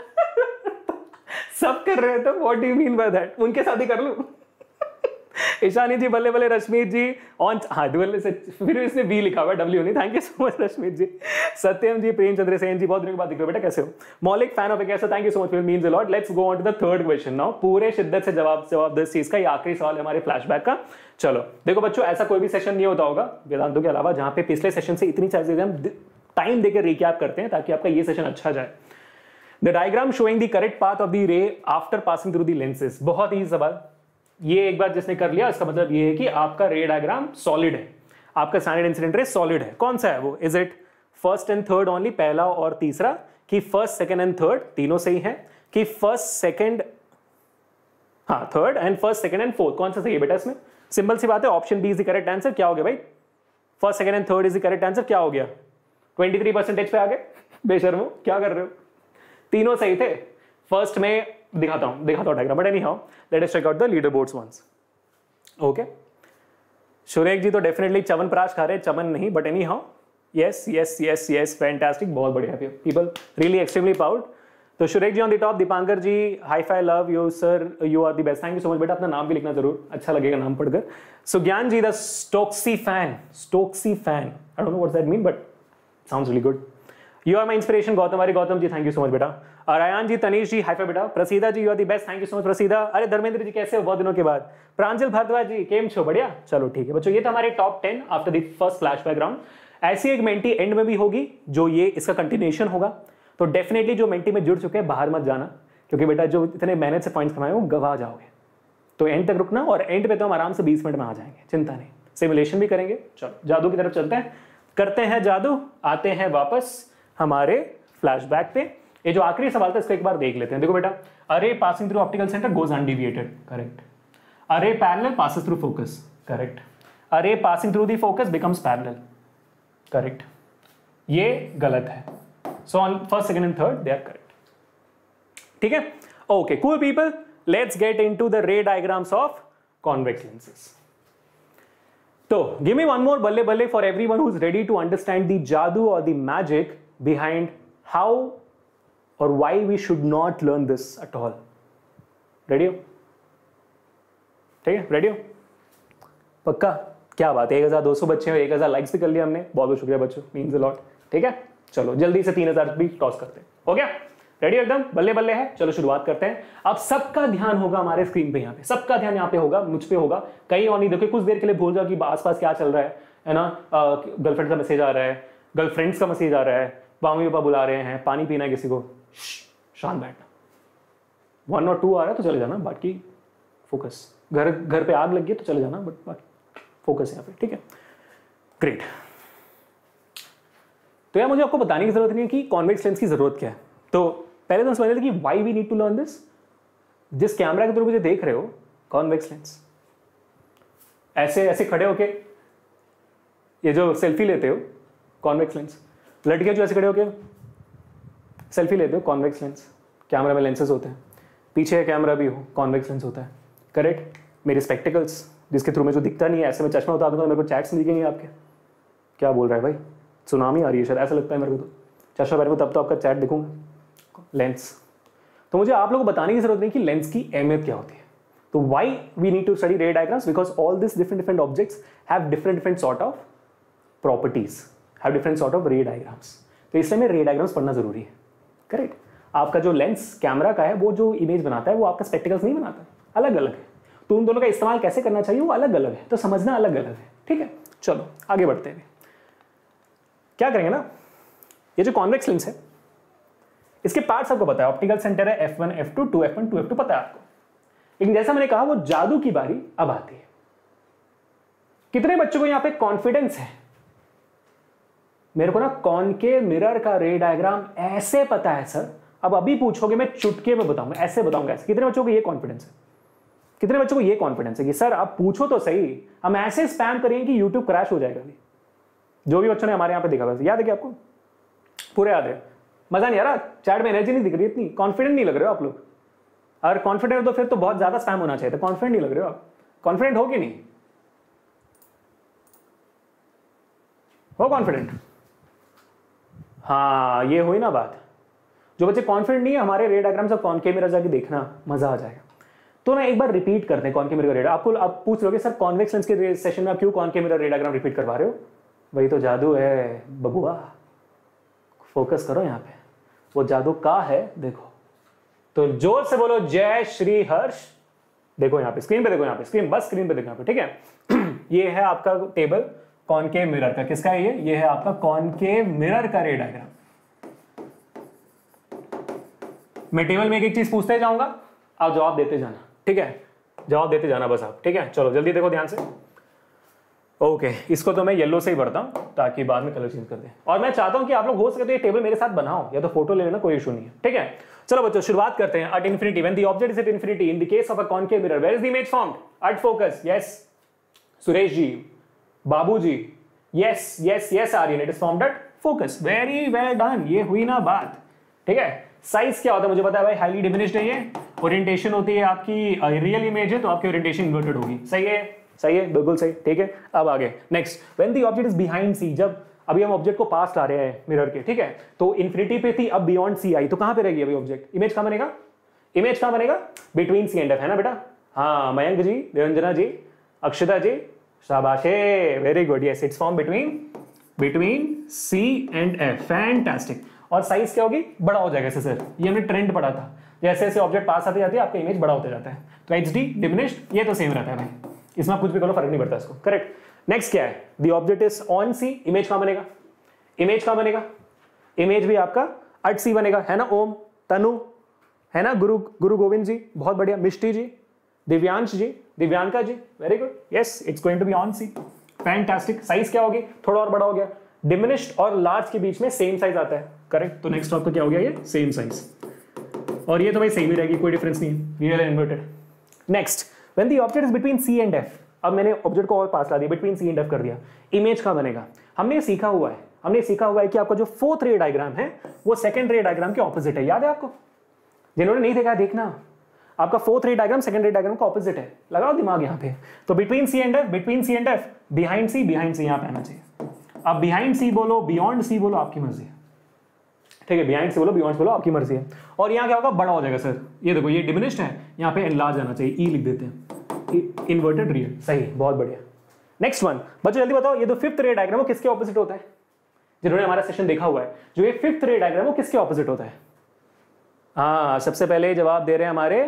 सब कर रहे हैं तो what do you mean by that? उनके शादी कर लूं? ईशानी जी बल्ले बल्ले, रश्मित जी ऑन, हाँ डुअल से फिर इसने बी लिखा हुआ है, डब्ल्यू नहीं, thank you so much Rashmit ji. Satyam ji, Prem Chandra Sen ji, बहुत दिनों के बाद दिख रहे हो बेटा, कैसे हो? मौलिक फैन ऑफ कैसे, thank you so much, means a lot. Let's go on to the third question now. पूरे शिद्दत से जवाब दो इस चीज का, ये आखिरी सवाल है हमारे फ्लैशबैक का। चलो देखो बच्चों, ऐसा कोई भी सेशन नहीं होता होगा वेदांतों के अलावा जहां पे पिछले सेशन से इतनी चीजें हम टाइम देकर रिकैप करते हैं ताकि आपका ये सेशन अच्छा जाए। The diagram showing the correct path of the ray after passing through the lenses, बहुत ही सवाल। ये एक बार जिसने कर लिया इसका मतलब ये है कि आपका रे डायग्राम सॉलिड है, आपका स्टैंडर्ड इंसिडेंट रे सॉलिड है। कौन सा है वो? Is it first and third only, पहला और तीसरा, कि फर्स्ट सेकंड एंड थर्ड तीनों सही है, कि फर्स्ट सेकंड, हाँ third and first second and fourth, कौन सा सही है बेटा इसमें? सिंपल सी बात है, option B is the correct answer. क्या हो गया भाई? First second and third is the correct answer. क्या हो गया? 23% पे आ गए बेशर्मो, क्या कर रहे हो? तीनों सही थे। फर्स्ट में दिखाता हूं diagram, but anyhow let us check out the leader boards once. Okay, Surekh ji तो डेफिनेटली च्यवनप्राश खा रहे हैं, चमन नहीं, but anyhow yes yes yes yes, fantastic, बहुत बढ़िया, पीपल रियली एक्सट्रीमली प्राउड। तो Surekh ji on the top, Dipankar ji high five, love you sir, you are the best, thank you so much बेटा। अपना नाम भी लिखना जरूर, अच्छा लगेगा नाम पढ़कर। Sugyan ji the Stokesy fan, I don't know what that mean but sounds really good. You are my inspiration Gautam, अरे Gautam ji thank you so much बेटा। और अयान जी, तनीश जी हाई फाई बेटा। Praseeda ji you are the best, thank you so much Praseeda. अरे धर्मेंद्र जी कैसे हो, बहुत दिनों के बाद। प्रांजल भारद्वाज जी केम छो, बढ़िया, चलो ठीक है बच्चों, ये था हमारे top 10 after the first flashback round. ऐसी एक मेंटी एंड में भी होगी जो ये इसका कंटिन्यूएशन होगा, तो डेफिनेटली जो मेंटी में जुड़ चुके हैं बाहर मत जाना, क्योंकि बेटा जो इतने मेहनत से पॉइंट्स कमाए वो गवा जाओगे। तो एंड तक रुकना, और एंड पे तो हम आराम से 20 मिनट में आ जाएंगे, चिंता नहीं, सिमुलेशन भी करेंगे। चलो जादू की तरफ चलते हैं, करते हैं जादू, आते हैं वापस हमारे फ्लैशबैक पे। ये जो आखिरी सवाल था इसको एक बार देख लेते हैं। देखो बेटा, अरे passing through optical centre goes undeviated, correct. अरे parallel passes through focus, correct. अरे passing through the focus becomes parallel, correct. ये गलत है, so on first second and third they are correct, ठीक है। Okay cool people, let's get into the ray diagrams of convex lenses. तो give me one more बल्ले बल्ले for everyone who is ready to understand the जादू और the magic behind how or why we should not learn this at all. Ready हो? ठीक है, ready हो? पक्का? क्या बात है, 1200 बच्चे हो, 1000 लाइक्स भी कर लिया हमने, बहुत बहुत शुक्रिया बच्चों, मीन्स अ लॉट। ठीक है, चलो जल्दी से 3000 भी टॉस करते हैं। हो गया? रेडी एकदम, बल्ले बल्ले है। चलो शुरुआत करते हैं। अब सबका ध्यान होगा हमारे स्क्रीन पे, यहाँ पे सबका ध्यान यहाँ पे होगा, मुझ पे होगा, कहीं और नहीं। देखो कुछ देर के लिए भूल जाओ कि आसपास क्या चल रहा है ना। गर्लफ्रेंड का मैसेज आ रहा है, गर्लफ्रेंड्स का मैसेज आ रहा है, मम्मी पापा बुला रहे हैं, पानी पीना है किसी को, शांत बैठना। 1 और 2 आ रहा है तो चले जाना, बाकी फोकस। घर पे आग लग गई तो चले जाना, बट बाकी फोकस यहाँ पे, ठीक है। ग्रेट। तो यार मुझे आपको बताने की जरूरत नहीं है कि कॉन्वेक्स लेंस की जरूरत क्या है। तो पहले तो समझ लेते कि why we need to learn this. जिस कैमरा के थ्रू मुझे देख रहे हो, कॉन्वेक्स लेंस, ऐसे ऐसे खड़े होके ये जो सेल्फी लेते हो, कॉन्वेक्स लेंस। लड़कियां जो ऐसे खड़े होके सेल्फी लेते हो, कॉन्वेक्स लेंस। कैमरा में लेंसेज होते हैं, पीछे कैमरा भी हो, कॉन्वेक्स लेंस होता है, करेक्ट। मेरे स्पेक्टिकल्स, जिसके थ्रू में जो दिखता नहीं है, ऐसे में चश्मा उतार दूंगा तो मेरे को चैट्स नहीं दिखेंगे आपके। क्या बोल रहा है भाई, सुनामी आ रही है शायद, ऐसा लगता है मेरे को। तो चश्मा पहनूंगा तब तो आपका चैट दिखूंगा। लेंस, तो मुझे आप लोगों को बताने की जरूरत नहीं कि लेंस की अहमियत क्या होती है। तो why we need to study ray diagrams, because all this different objects have different sort of properties, have different sort of ray diagrams. तो इसलिए में रे डायग्राम्स पढ़ना जरूरी है। करेक्ट। आपका जो लेंस कैमरा का है वो जो इमेज बनाता है वो आपका स्पेक्टिकल्स नहीं बनाता, अलग अलग है। तो उन दोनों का इस्तेमाल कैसे करना चाहिए वो अलग अलग है, तो समझना अलग अलग है। ठीक है, चलो आगे बढ़ते हैं। क्या करेंगे ना, ये जो कॉन्वेक्स लेंस है इसके पार्ट्स आपको पता है, ऑप्टिकल सेंटर है F1 F2 2F1 2F2 पता है आपको। लेकिन जैसा मैंने कहा वो जादू की बारी अब आती है। कितने बच्चों को यहां पे कॉन्फिडेंस है मेरे को ना कॉनकेव मिरर का रे डायग्राम ऐसे पता है सर, अब अभी पूछोगे मैं चुटके में बताऊंगा, ऐसे बताऊंगा ऐसे। कितने बच्चों को ये कॉन्फिडेंस है, कितने बच्चों को ये कॉन्फिडेंस है कि सर आप पूछो तो सही, हम ऐसे स्पैम करेंगे कि यूट्यूब क्रैश हो जाएगा। जो भी बच्चों ने हमारे यहाँ पे देखा वैसे याद है कि आपको पूरे याद है? मजा नहीं आ रहा, चैट में एनर्जी नहीं दिख रही, इतनी कॉन्फिडेंट नहीं लग रहे हो आप लोग। अगर कॉन्फिडेंट हो तो फिर तो बहुत ज्यादा स्पैम होना चाहिए था। कॉन्फिडेंट नहीं लग रहे हो आप, कॉन्फिडेंट हो कि नहीं हो? कॉन्फिडेंट, हाँ ये हुई ना बात। जो बच्चे कॉन्फिडेंट नहीं है हमारे रे डायग्राम से कॉनकेव मिरर जाके देखना, मजा आ जाएगा। तो ना एक बार रिपीट करते हैं कॉनकेव मिरर रे डायग्राम। आप पूछ लोगे सर कॉन्वेक्स लेंस के सेशन में आप क्यों concave mirror ray diagram repeat करवा रहे हो? वही तो जादू है बबुआ, फोकस करो यहाँ पे, वो जादू का है देखो। तो जोर से बोलो जय श्री हर्ष। देखो यहाँ पे स्क्रीन पे, देखो यहाँ पे स्क्रीन, बस स्क्रीन पे देखो यहाँ पे, ठीक है। ये है आपका टेबल कॉनकेव मिरर का। किसका है ये है आपका कॉनकेव मिरर का रे डायग्राम। मैं टेबल में एक एक चीज पूछते जाऊंगा, आप जवाब देते जाना, ठीक है? जवाब देते जाना बस आप, ठीक है? चलो जल्दी देखो ध्यान से। ओके, इसको तो मैं येलो से ही भरता हूं ताकि बाद में कलर चेंज कर दें। और मैं चाहता हूं कि आप लोग हो सके तो ये टेबल मेरे साथ बनाओ, या तो फोटो ले लेना, कोई इशू नहीं है, ठीक है? चलो बच्चों शुरुआत करते हैं। At infinity when the object is at infinity in the case of a concave mirror where is the image formed? At focus. Yes Suresh ji, Babu ji, yes yes yes Aryan, it is formed at focus. Very well done, ये हुई ना बात, ठीक है? Size क्या होता है मुझे पता है भाई, हाईली डिमिनिश्ड है ये। ओरिएंटेशन होती है आपकी रियल इमेज है तो आपकी ओरिएंटेशन इन्वर्टेड होगी। सही है, सही है, बिल्कुल सही, ठीक है? अब आगे next, when the object is behind C, जब अभी हम ऑब्जेक्ट को पास ला रहे हैं मिरर के, ठीक है? तो इन्फिनिटी पे थी, अब बियॉन्ड सी आई, तो कहां पे रहेगी अभी ऑब्जेक्ट? इमेज कहां बनेगा? इमेज कहां बनेगा? बिटवीन सी एंड एफ, है ना बेटा? हाँ मयंक जी, निरंजना जी, अक्षता जी, शाबाशे, very good. Yes it's form between C and F, fantastic. और साइज क्या होगी? बड़ा हो जाएगा इससे सर, ये हमने ट्रेंड पढ़ा था, जैसे जैसे ऑब्जेक्ट पास आते जाते हैं आपका इमेज बड़ा होता जाता है। तो एचडी डिमिनिश्ड ये तो सेम रहता है भाई, इसमें आप कुछ भी करो फर्क नहीं पड़ता इसको, करेक्ट? नेक्स्ट क्या है? The object is on C, image कहां बनेगा? इमेज कहां बनेगा? इमेज भी आपका अट सी बनेगा, है ना? ओम, तनु, है ना? गुरु गोविंद जी, बहुत बढ़िया। Mishti ji, Divyansh ji, Divyanka ji, very good. Yes it's going to be on C, fantastic. Size क्या होगी? थोड़ा और बड़ा हो गया। डिमिनिश्ड और लार्ज के बीच में सेम साइज आता है, करेक्ट? तो नेक्स्ट आपका क्या हो गया? ये सेम साइज, और ये तो भाई सेम ही रहेगी, कोई डिफरेंस नहीं है, real and inverted. Next, when the object is between C and F, अब मैंने ऑब्जेक्ट को और पास ला दिया, बिटवीन सी एंड एफ कर दिया, इमेज कहां बनेगा? हमने सीखा हुआ है कि आपका जो फोर्थ रे डायग्राम है वो सेकंड रे डायग्राम के ऑपोजिट है। याद है आपको? जिन्होंने नहीं देखा देखना, आपका fourth ray diagram second ray diagram का ऑपोजिट है, लगाओ दिमाग यहाँ पे। तो between C and F, behind C यहाँ पे आना चाहिए। अब बिहाइंड सी बोलो, बियॉन्ड सी बोलो, आपकी मर्जी है, ठीक है? बिहाइंड सी बोलो, बियॉन्ड बोलो, आपकी मर्जी है। और यहाँ क्या होगा? बड़ा हो जाएगा सर। ये देखो ये डिमिनिश्ड है, यहाँ पे एनलार्ज आना चाहिए, ई लिख देते हैं, इन्वर्टेड रियल। सही, बहुत बढ़िया। नेक्स्ट वन बच्चों जल्दी बताओ, ये जो फिफ्थ रे डायग्राम वो किसके ऑपोजिट होता है? जिन्होंने हमारा सेशन देखा हुआ है, जो ये फिफ्थ रे डायग्राम वो किसके ऑपोजिट होता है? हाँ सबसे पहले जवाब दे रहे हैं हमारे,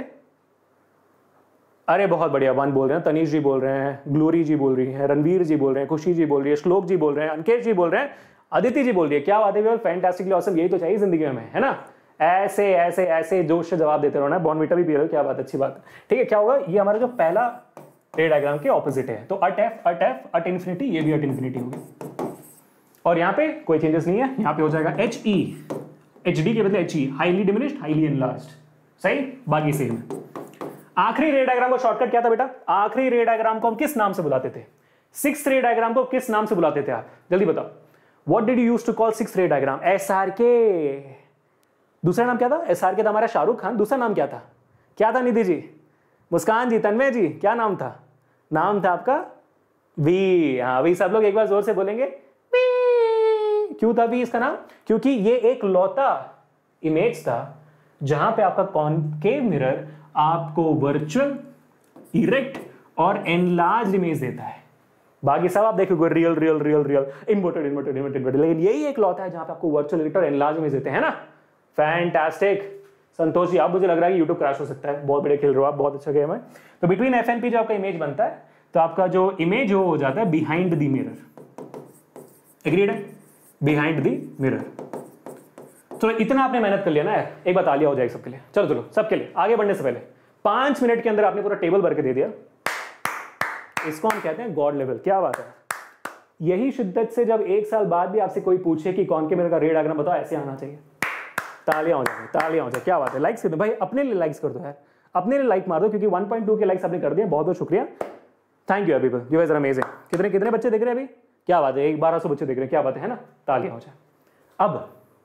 अरे बहुत बढ़िया, वन बोल रहे हैं, तनीश जी बोल रहे हैं, ग्लोरी जी बोल रही है, रणवीर जी बोल रहे हैं, खुशी जी बोल रही है, श्लोक जी बोल रहे हैं, अंकेश जी बोल रहे हैं, अदिति जी बोल रही है। क्या बात है, फैंटास्टिकली ऑसम, यही तो चाहिए जिंदगी में, है ना? ऐसे ऐसे ऐसे जोश से जवाब देते रहना। बॉर्नविटा भी पी रहे हो, क्या बात, अच्छी बात है, ठीक है? क्या होगा? ये हमारा जो पहला रे डायग्राम के ऑपोजिट है, तो अट इंफिनिटी, ये भी अट इंफिनिटी होगी। और यहाँ पे कोई चेंजेस नहीं है, यहाँ पे हो जाएगा एच ई, एच डी के बदले H E, highly diminished, highly enlarged, सही, बाकी सेम है। आखिरी रे डायग्राम का शॉर्टकट क्या था बेटा? आखिरी रे डायग्राम को हम किस नाम से बुलाते थे? सिक्स्थ रे डायग्राम को किस नाम से बुलाते थे आप? जल्दी बताओ, what did you use to call sixth ray diagram? SRK. दूसरा नाम क्या था? एसआरके था हमारा शाहरुख खान, दूसरा नाम क्या था? क्या था निधि जी, मुस्कान जी, तन्मय जी, क्या नाम था? नाम था आपका वी। हाँ वी, सब लोग एक बार जोर से बोलेंगे वी। क्यों था वी इसका नाम? क्योंकि ये एक लौता इमेज था जहां पे आपका कॉनकेव मिरर आपको वर्चुअल, इरेक्ट और एनलार्ज इमेज देता है। बाकी सब आप देखोगे real real real real, inverted inverted inverted, लेकिन यही एक लौता है जहां पे आपको वर्चुअल, इरेक्ट और एनलार्ज इमेज देते हैं ना। फैंटास्टिक संतोष जी, आप मुझे लग रहा है कि यूट्यूब क्रैश हो सकता है, बहुत बढ़िया खेल रहे हो आप, बहुत अच्छा गेम है। तो बिटवीन एफ एंड पी जो आपका इमेज बनता है, तो आपका जो इमेज हो जाता है बिहाइंड द मिरर। एग्रीड है? Behind the mirror. तो इतना आपने मेहनत कर लिया ना यार, एक बता लिया हो जाएगा सबके लिए। चलो चलो सबके लिए, आगे बढ़ने से पहले 5 मिनट के अंदर आपने पूरा टेबल भर के दे दिया। इसको हम कहते हैं गॉड लेवल। क्या बात है। यही शिद्दत से जब 1 साल बाद भी आपसे कोई पूछे कि कॉनकेव मिरर का रे डायग्राम बताओ, ऐसे आना चाहिए। तालियां हो जाए, तालियां हो जाए। क्या बात है। लाइक्स कर दो भाई, अपने लिए लाइक्स कर दो यार, अपने लिए लाइक मार दो, क्योंकि 1.2 के लाइक्स आपने कर दिए, बहुत बहुत शुक्रिया, thank you people, you guys are amazing. कितने कितने बच्चे देख रहे हैं अभी? क्या बात है, 1200 बच्चे देख रहे हैं, क्या बात है ना। तालियां हो जाए। अब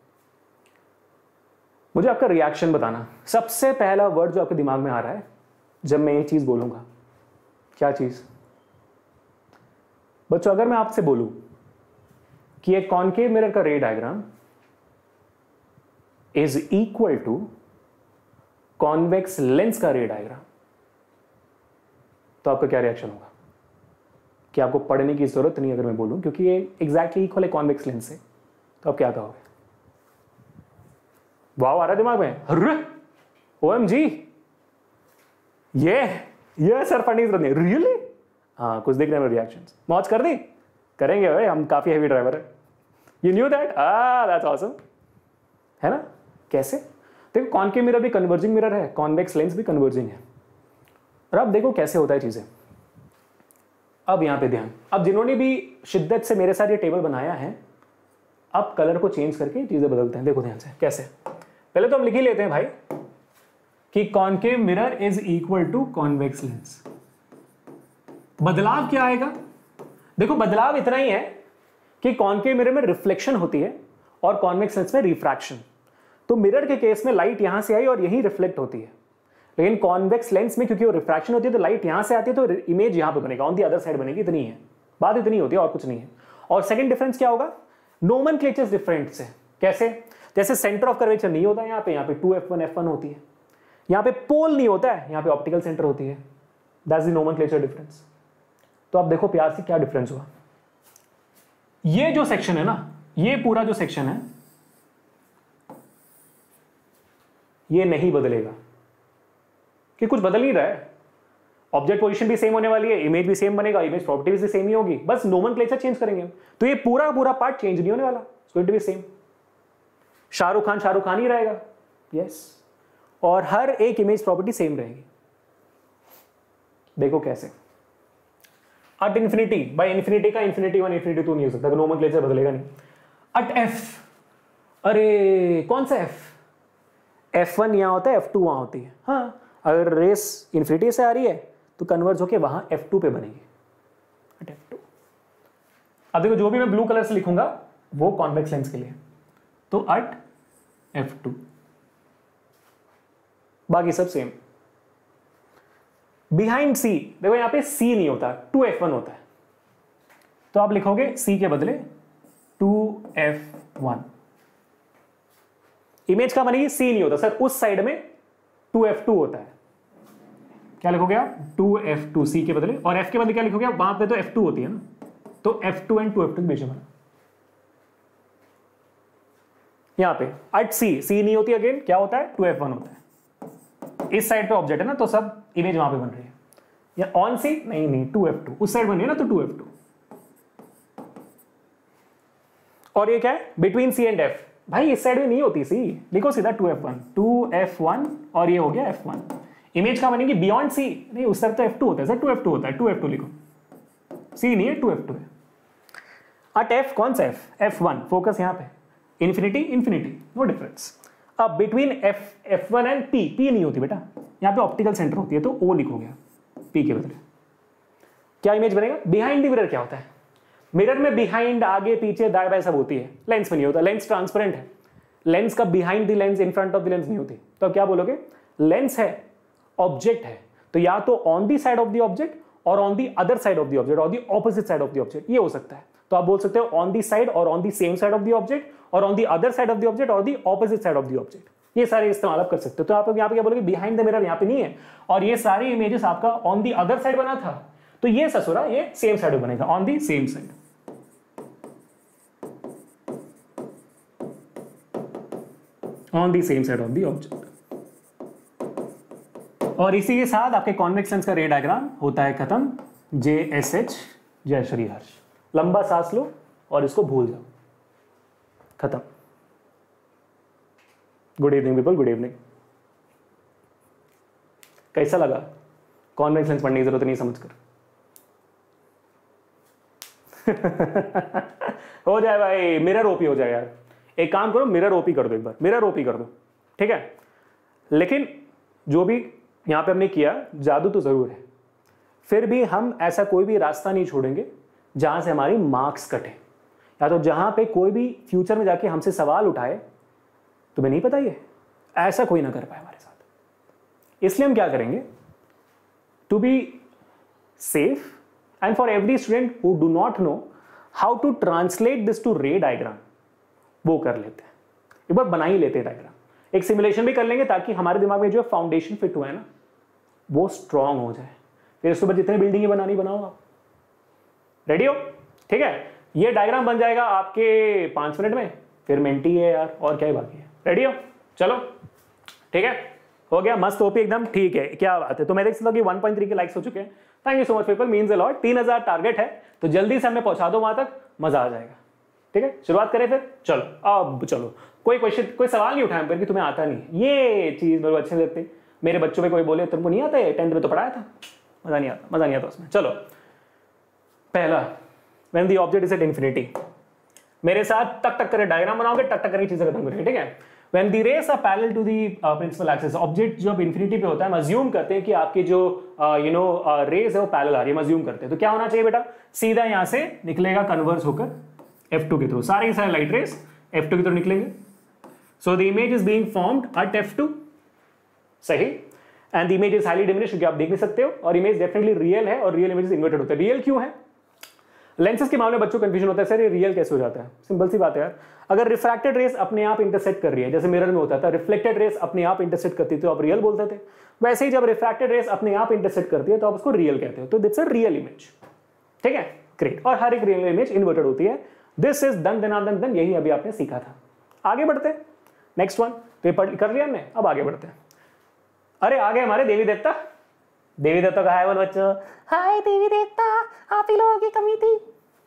मुझे आपका रिएक्शन बताना। सबसे पहला वर्ड जो आपके दिमाग में आ रहा है जब मैं ये चीज बोलूंगा, क्या चीज? बच्चों अगर मैं आपसे बोलूं कि एक कॉनकेव मिरर का ray diagram is equal to convex lens का रे डायग्राम, तो आपका क्या रिएक्शन होगा? कि आपको पढ़ने की जरूरत नहीं अगर मैं बोलूं, क्योंकि ये एग्जैक्टली इक्वल है कॉन्वेक्स लेंस से, तो आप क्या कहोगे? वाव आ रहा है दिमाग में? OMG, ये सर पढ़ने की जरूरत नहीं। रियली? हाँ, कुछ दिख रहे हैं रिएक्शंस। मौज कर दी? करेंगे भाई, हम काफी हेवी ड्राइवर है। You knew that? That's awesome, है ना। कैसे? देखो कॉनकेव मिरर भी कन्वर्जिंग मिरर है, कॉन्वेक्स लेंस भी कन्वर्जिंग है। और अब देखो कैसे होता है चीजें। अब यहां पे ध्यान, अब जिन्होंने भी शिद्दत से मेरे साथ ये टेबल बनाया है, अब कलर को चेंज करके चीजें बदलते हैं। देखो ध्यान से कैसे। पहले तो हम लिख ही लेते हैं भाई कि concave mirror is equal to convex lens. बदलाव क्या आएगा? देखो बदलाव इतना ही है कि कॉनकेव मिरर में रिफ्लेक्शन होती है और कॉन्वेक्स लेंस में रिफ्रैक्शन। तो मिरर के केस में लाइट यहां से आई और यहीं रिफ्लेक्ट होती है, लेकिन कॉन्वेक्स लेंस में क्योंकि वो रिफ्रैक्शन होती है तो लाइट यहां से आती है, तो इमेज यहां पे बनेगा, ऑन द अदर साइड बनेगी। इतनी है बात, इतनी होती है और कुछ नहीं है। और सेकंड डिफरेंस क्या होगा? नोमेनक्लेचर डिफरेंट से। कैसे? जैसे सेंटर ऑफ कर्वेचर नहीं होता यहाँ पे 2f1 f1 होती है, यहाँ पे पोल नहीं होता है, यहाँ पे ऑप्टिकल सेंटर होती है। That's the nomenclature difference. तो आप देखो प्यार से क्या डिफरेंस हुआ। ये जो सेक्शन है ना, ये पूरा जो सेक्शन है ये नहीं बदलेगा, कि कुछ बदल नहीं रहा है। ऑब्जेक्ट पोजीशन भी सेम होने वाली है, इमेज भी सेम बनेगा, इमेज प्रॉपर्टी भी सेम ही होगी, बस नोमेनक्लेचर चेंज करेंगे हम। तो ये पूरा पूरा पार्ट चेंज नहीं होने वाला, so it be same. Shahrukh Khan ही रहेगा, यस, और हर एक इमेज प्रॉपर्टी सेम रहेगी। देखो कैसे। अट इंफिनिटी, बाय इंफिनिटी का इंफिनिटी 1 इंफिनिटी 2 नहीं हो सकता, नोमेनक्लेचर बदलेगा नहीं। अट एफ, अरे कौन सा एफ? F1 यहां होता है, F2 वहां होती है। हाँ, अगर रेस इंफिनिटी से आ रही है तो कन्वर्ज होके वहां F2 पे बनेगी, अट F2। अब देखो जो भी मैं ब्लू कलर से लिखूंगा वो कॉन्वेक्स लेंस के लिए, तो अट F2, बाकी सब सेम। बिहाइंड C, देखो यहां पे C नहीं होता, 2f1 होता है, तो आप लिखोगे C के बदले 2f1। इमेज का बनेगी C नहीं होता सर, उस साइड में 2f2 होता है। क्या लिखोगे आप? 2f2 C के बदले, और F के बदले क्या लिखोगे आप? वहां पे तो F2 होती है ना, तो F2 एंड 2f2 के बीच में यहां पे अट C नहीं होती, अगेन क्या होता है? 2f1 होता है। इस साइड पे ऑब्जेक्ट है ना, तो सब इमेज वहां पे बन रही है। या ऑन C नहीं 2f2, उस साइड बन रही है ना, तो 2f2। और ये क्या है? बिटवीन C एंड F, भाई इस साइड में नहीं होती C, लिखो सीधा 2f1 और ये हो गया f1। इमेज का बनेगी बियॉन्ड C, नहीं उस तरफ तो f2 होता है सर, 2f2 होता है, 2f2 लिखो, C नहीं है 2f2 है। अट F, कौन सा F? f1, फोकस यहां पे, इंफिनिटी, नो डिफरेंस। अब बिटवीन f1 एंड P नहीं होती बेटा, यहां पे ऑप्टिकल सेंटर होती है, तो O लिखोगे P के बदले। क्या इमेज बनेगा? बिहाइंड द मिरर क्या होता है? मिरर में बिहाइंड, आगे पीछे दाएं बाएं सब होती है, लेंस में नहीं होता। लेंस ट्रांसपेरेंट है, लेंस का behind the lens, in front of the lens नहीं होती। तो अब क्या बोलोगे? लेंस है, ऑब्जेक्ट है, तो या तो on the side of the object और on the other side of the object और the opposite side of the object, ये हो सकता है। तो आप बोल सकते हो ऑन दी साइड और on the same side of the object और on the other side of the object और the opposite side of the object, ये सारे इस्तेमाल आप कर सकते हो। तो आप यहाँ पे क्या बोलोगे, बिहाइंड द मिरर यहाँ पे नहीं है और ये सारी इमेजेस आपका ऑन दी अदर साइड बना था, तो ये ससुरा ये सेम साइड बनेगा, on the same side, on the same side of the object. और इसी के साथ आपके कॉन्वेक्स लेंस का रे डायग्राम होता है खत्म। JSH, जय श्री हर्ष। लंबा सांस लो और इसको भूल जाओ, खत्म। Good evening people, good evening. कैसा लगा? कॉन्वेक्स लेंस पढ़ने की जरूरत नहीं समझकर हो जाए भाई, मिरर ओपी हो जाए यार। एक काम करो, मिरर ओपी कर दो, एक बार मिरर ओपी कर दो, ठीक है। लेकिन जो भी यहां पे हमने किया, जादू तो जरूर है, फिर भी हम ऐसा कोई भी रास्ता नहीं छोड़ेंगे जहां से हमारी मार्क्स कटे, या तो जहां पे कोई भी फ्यूचर में जाके हमसे सवाल उठाए, तुम्हें नहीं पता ये, ऐसा कोई ना कर पाए हमारे साथ। इसलिए हम क्या करेंगे, to be safe and for every student who do not know how to translate this to ray diagram, वो कर लेते हैं, एक बार बना ही लेते हैं डायग्राम, एक सिमुलेशन भी कर लेंगे ताकि हमारे दिमाग में जो फाउंडेशन फिट हुआ है ना वो स्ट्रांग हो जाए। फिर उसके बाद जितने बिल्डिंग बनानी बनाओ आप। रेडी हो? ठीक है, ये डायग्राम बन जाएगा आपके 5 मिनट में, फिर मेंटी है यार, और क्या ही बाकी है। रेडी हो? चलो ठीक है, हो गया मस्त ओपी एकदम, ठीक है, क्या बात है। तो मैं देख सकता हूँ कि 1.3 के लाइक्स हो चुके हैं। Thank you so much people, means a lot. 3000 target है, तो जल्दी से हमें पहुंचा दो वहां तक, मजा आ जाएगा। ठीक है, शुरुआत करें फिर। चलो अब चलो, कोई क्वेश्चन, कोई सवाल नहीं उठाया पर कि तुम्हें आता नहीं, ये चीज मेरे को अच्छे लगती है। मेरे बच्चों में कोई बोले तुमको नहीं आता है, 10th में तो पढ़ाया था, मजा नहीं आता, मजा नहीं आता उसमें। चलो पहला, when the object is at infinity, मेरे साथ टक टक करे डायग्राम बनाओगे, टक टक करके चीजें खत्म करेंगे। ठीक है, when the rays are parallel to the principal axis, object जब इंफिनिटी पे होता है, हम अज्यूम करते हैं कि आपके जो रेस है वो पैरेलल आ रही है, हम अज्यूम करते हैं। तो क्या होना चाहिए बेटा, सीधा यहां से निकलेगा कन्वर्स होकर F2 के थ्रू, सारे सारे लाइट रेस F2 की तरफ निकलेंगे। So the image is being formed at F2, सही, and the image is highly diminished, क्योंकि आप देख नहीं सकते हो, और इमेज डेफिनेटली रियल है, और रियल इमेज इन्वर्टेड होता है। रियल क्यों है? लेंसेज के मामले में बच्चों कंफ्यूजन होता है, सर ये रियल कैसे हो जाता है? सिंपल सी बात है यार, अगर रिफ्रैक्टेड रेस अपने आप इंटरसेक्ट कर रही है, जैसे मिरर में होता था, रिफ्लेक्टेड रेस अपने आप इंटरसेक्ट करती है तो आप रियल बोलते थे, वैसे ही जब रिफ्रैक्टेड रेस अपने आप इंटरसेक्ट करती है तो आप उसको रियल कहते हो, तो दिट्स अ रियल इमेज। ठीक है, ग्रेट। और हर एक रियल इमेज इन्वर्टेड होती है। दिस इज दन दनादन दन, यही अभी आपने सीखा था। आगे बढ़ते हैं, नेक्स्ट वन, तो ये कर लिया हमने, अब आगे बढ़ते हैं। अरे आगे हमारे देवी देवता, देवी देवता का हाय बोल बच्चों, हाय देवी देवता, आप ही लोगों की कमी थी।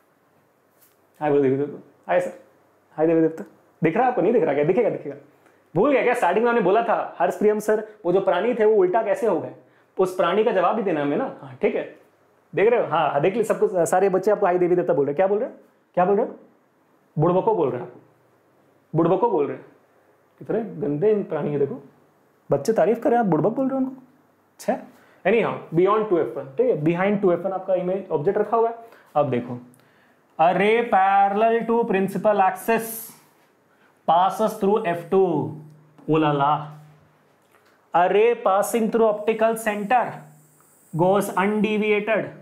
हाय बोल देवी देवता, हाय सर, हाय देवी देवता। दिख रहा आपको? नहीं दिख रहा क्या? दिखेगा, दिखेगा। भूल गया क्या? स्टार्टिंग में हमने बोला था हर्ष प्रियम सर, वो जो प्राणी थे वो उल्टा कैसे हो गए, उस प्राणी का जवाब भी देना हमें ना। हाँ ठीक है, देख रहे हो? हाँ देख ली सबको, सारे बच्चे आपको हाय देवी देवता बोल रहे हैं। क्या बोल रहे हैं? क्या बोल रहे हो? बुड़बको बोल रहे हैं, बुड़बको बोल रहे हैं। कितने गंदे प्राणी है, देखो बच्चे तारीफ कर रहे हैं, आप बुड़बक बोल रहे हो उनको। अच्छा, एनी हाउ, बियॉन्ड 2F1, ठीक है, बिहाइंड 2F1 आपका इमेज ऑब्जेक्ट रखा हुआ है। अब देखो, a ray parallel to principal axis passes through F2. Oh la la. A ray passing through optical center goes undeviated.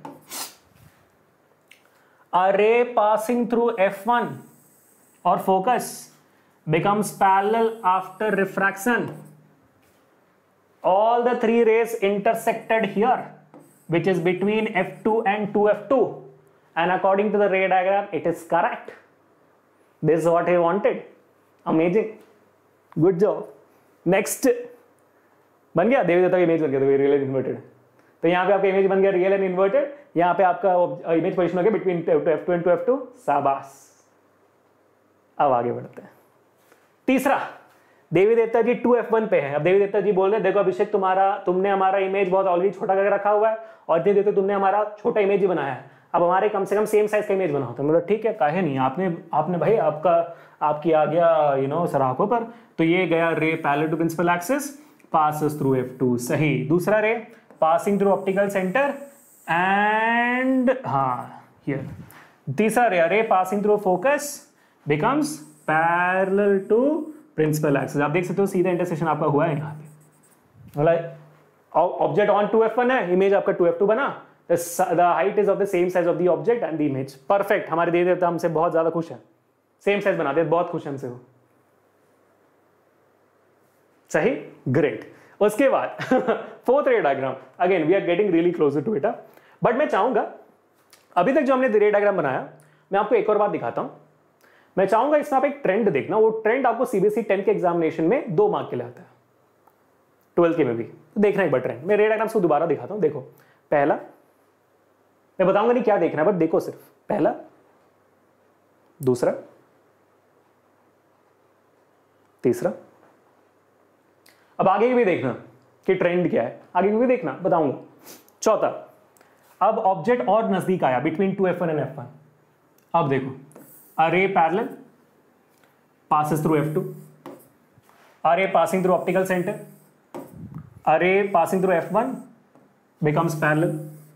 A ray passing through F1 or focus becomes parallel after refraction. All the three rays intersected here, which is between F2 and 2F2. And according to the ray diagram, it is correct. This is what I wanted. Amazing. Good job. Next. बन गया, देवी देवता का image बन गया, real and inverted. तो यहाँ पे आपका इमेज बन गया रियल एंड इन्वर्टेड, यहाँ पे आपका इमेज पोजिशन हो गया बिटवीन F2 एंड 2F2। शाबाश। अब आगे बढ़ते हैं। तीसरा, देवी देवता जी 2F1 पे है। अब देवी देवता जी बोल रहे हैं, देखो अभिषेक तुमने हमारा इमेज बहुत ऑलरेडी छोटा करके रखा हुआ है, और देवी देवता तुमने हमारा छोटा इमेज ही बनाया है, अब हमारे कम से कम सेम साइज का इमेज बनाओ। तो मतलब ठीक है, काहे नहीं, आपने भाई आपकी आ गया सराखों पर। तो ये गया ray parallel to principal axis, passes through F2, सही। दूसरा ray passing through optical centre and here. तीसरा ray passing through focus becomes parallel to principal axis. आप देख सकते हो सीधा इंटरसेक्शन आपका हुआ है यहाँ पे। मतलब ऑब्जेक्ट ऑन 2F1 है, इमेज आपका 2F2 बना, the height is of the same size of the object and the image. Perfect, हमारे देवी देवता हमसे बहुत ज्यादा खुश है, सेम साइज बना दे, बहुत खुश है हमसे वो। सही, ग्रेट। उसके बाद fourth ray diagram, again we are getting really closer to it. But मैं चाहूंगा अभी तक जो हमने रे डायग्राम बनाया, मैं आपको एक और बात दिखाता हूं। मैं चाहूंगा इसमें आप एक ट्रेंड देखना, वो ट्रेंड आपको सीबीएसई 10 के एग्जामिनेशन में 2 मार्क के लिए आता है, 12 के में भी। तो देखना एक बार ट्रेंड, मैं रे डायग्राम को दोबारा दिखाता हूं। देखो, पहला, मैं बताऊंगा नहीं क्या देखना है, बट देखो सिर्फ पहला, दूसरा, तीसरा। अब आगे भी देखना कि ट्रेंड क्या है, आगे भी देखना, बताऊंगा। चौथा, अब ऑब्जेक्ट और नजदीक आया, बिटवीन 2f1 एंड f1। अब देखो, अरे parallel passes through f2, array passing through optical center, array passing through f1 becomes parallel,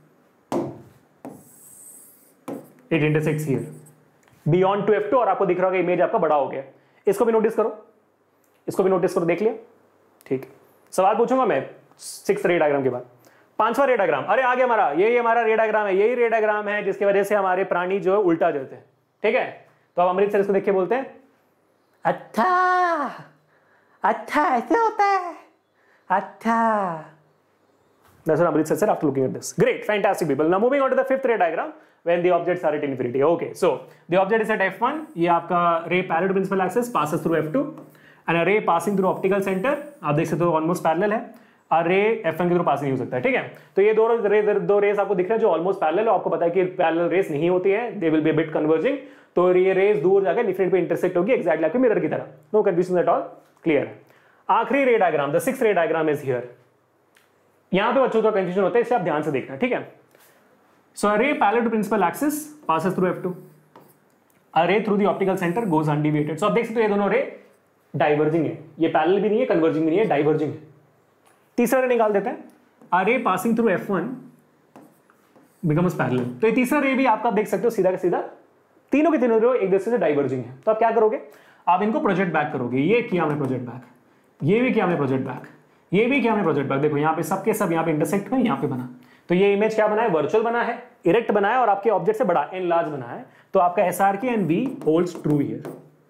it intersects here beyond to f2। और आपको दिख रहा होगा इमेज आपका बड़ा हो गया। इसको भी नोटिस करो, इसको भी नोटिस करो, देख लिया, ठीक है। सवाल पूछूंगा मैं 6th रे डायग्राम के बाद। 5वां रे डायग्राम, अरे आगे हमारा ये हमारा रे डायग्राम है, यही रे डायग्राम है जिसकी वजह से हमारे प्राणी जो है उल्टा जाते हैं, ठीक है। तो अब अमृतसर इसको देख के बोलते हैं, अच्छा अच्छा ऐसे होता है, अच्छा। That's what Amrit said after looking at this. Great, fantastic people. Now moving on to the 5th ray diagram when the objects are at infinity. Okay, so the object is at f1. ये आपका ray parallel to principal axis passes through f2 and a ray passing through optical center, आप देख सकते हो almost parallel है। और रे f1 के थ्रू पास नहीं हो सकता है, ठीक है। तो ये दो रेस आपको दिख रहे हैं जो ऑलमोस्ट पैरेलल है। आपको पता है कि पैरेलल रेस नहीं होती है, they will be a bit converging. तो ये रेस दूर जाकर डिफरेंट पे इंटरसेक्ट होगी, एग्जैक्टली आपके मिरर की तरह। No confusion at all, clear है। आखिरी रे डायग्राम, द 6th रे डायग्राम इज हियर। यहां पे बच्चों का कंफ्यूजन होता है, इसे आप ध्यान से देखना, ठीक है। So a ray parallel to principal axis passes through f2, a ray through the optical centre goes undeviated. So आप देख सकते हो ये दोनों रे डाइवर्जिंग है, ये पैरेलल भी नहीं है, कन्वर्जिंग भी नहीं है, डाइवर्जिंग है। तीसरा रे निकाल देते हैं, अ रे passing through f1 becomes parallel. तो ये तीसरा रे भी आपका देख सकते हो सीधा का सीधा, तीनों के तीनों रे एक दूसरे से डाइवर्जिंग है। तो आप क्या करोगे, आप इनको प्रोजेक्ट बैक करोगे। ये किया हमने प्रोजेक्ट बैक, ये भी किया हमने प्रोजेक्ट बैक, ये भी किया हमने प्रोजेक्ट बैक। देखो यहाँ पे सबके सब यहाँ पे इंटरसेक्ट हुए, यहाँ पे बना। तो ये इमेज क्या बना है, वर्चुअल बना है, इरेक्ट बना है, और आपके ऑब्जेक्ट से बड़ा एनलार्ज बना है। तो आपका SRK and V holds true here.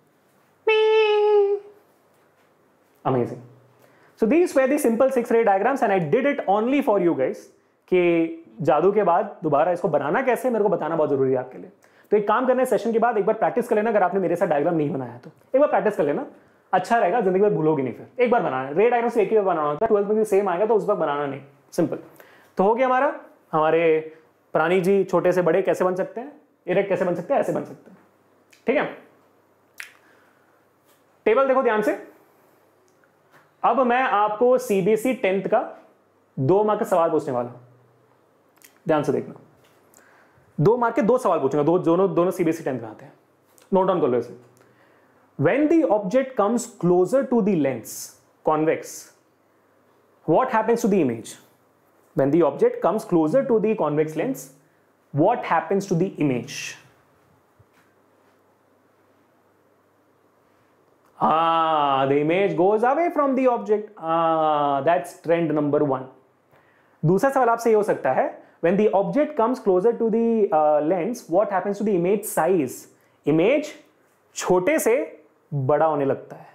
Amazing. So these were the simple 6 ray diagrams and I did it only for you guys कि जादू के बाद दोबारा इसको बनाना कैसे, मेरे को बताना बहुत जरूरी है आपके लिए। तो एक काम करना है, सेशन के बाद एक बार प्रैक्टिस कर लेना। अगर आपने मेरे साथ डायग्राम नहीं बनाया तो एक बार प्रैक्टिस कर लेना, अच्छा रहेगा, जिंदगी में भूलोगे नहीं। फिर एक बार बनाना, रे डायग्राम से एक ही बार बनाना होता है, 12th में भी सेम आएगा तो उस वक्त बनाना नहीं, सिंपल। तो हो गया हमारा, हमारे प्राणी जी छोटे से बड़े कैसे बन सकते हैं, इरेक्ट कैसे बन सकते हैं, ऐसे बन सकते हैं, ठीक है। टेबल देखो ध्यान से। अब मैं आपको सीबीएसई 10th का 2 मार्क का सवाल पूछने वाला हूं, ध्यान से देखना। 2 मार्क के 2 सवाल पूछूंगा, दोनों सीबीएसई 10th में आते हैं, नोट डाउन कर लो इसे। When the object comes closer to the lens, convex, what happens to the image? When the object comes closer to the convex lens, what happens to the image? The image goes away from the object. That's trend number 1. दूसरा सवाल आपसे ये हो सकता है, when the object comes closer to the lens, what happens to the image size? Image छोटे से बड़ा होने लगता है।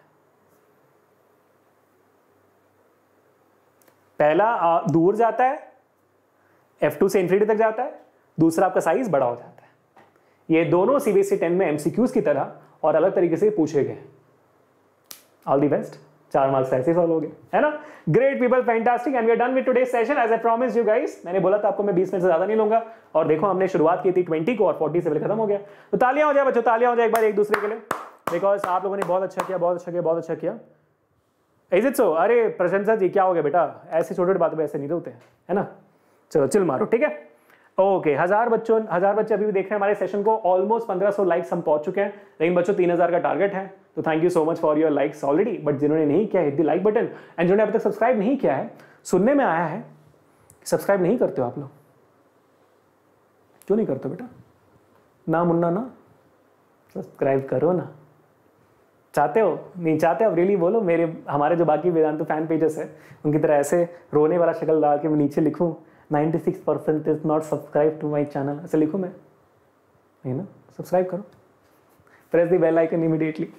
पहला दूर जाता है, f2 से इंफिनिटी तक जाता है, दूसरा आपका साइज बड़ा हो जाता है। ये दोनों सीबीएसई 10 में एमसीक्यूज की तरह और अलग तरीके से पूछे गए। ऑल दी बेस्ट, 4 मार्क्स ऐसे सॉल्व हो गए, है ना। Great people, fantastic, and we are done with today's session as I promised you guys. मैंने बोला था आपको मैं 20 मिनट से ज्यादा नहीं लूंगा, और देखो हमने शुरुआत की थी 20 को और 40 से पहले खत्म हो गया। तो तालियां हो जाए बच्चों, तालियां हो जाए एक बार एक दूसरे के लिए, बिकॉज आप लोगों ने बहुत अच्छा किया, बहुत अच्छा किया, बहुत अच्छा किया। Is it so? अरे प्रशंसा जी क्या हो गया बेटा, ऐसी छोटी छोटी बातों पे ऐसे नहीं होते हैं, है ना। चलो चिल मारो, ठीक है। ओके, 1000 बच्चे अभी भी देख रहे हैं हमारे सेशन को। ऑलमोस्ट 1500 लाइक्स हम पहुंच चुके हैं, लेकिन बच्चों 3000 का टारगेट है। तो thank you so much for your likes already. But जिन्होंने नहीं किया hit the like button, and जिन्होंने अभी तक सब्सक्राइब नहीं किया है, सुनने में आया है सब्सक्राइब नहीं करते हो आप लोग। क्यों नहीं करते बेटा? ना मुन्ना ना, सब्सक्राइब करो ना। चाहते हो? नहीं चाहते? अब रियली बोलो। हमारे जो बाकी वेदांतु फैन पेजेस है उनकी तरह ऐसे रोने वाला शक्ल डाल के मैं नीचे लिखूं 96% is not subscribe to my channel, ऐसे लिखूँ मैं, है ना? सब्सक्राइब करो, press the bell icon immediately.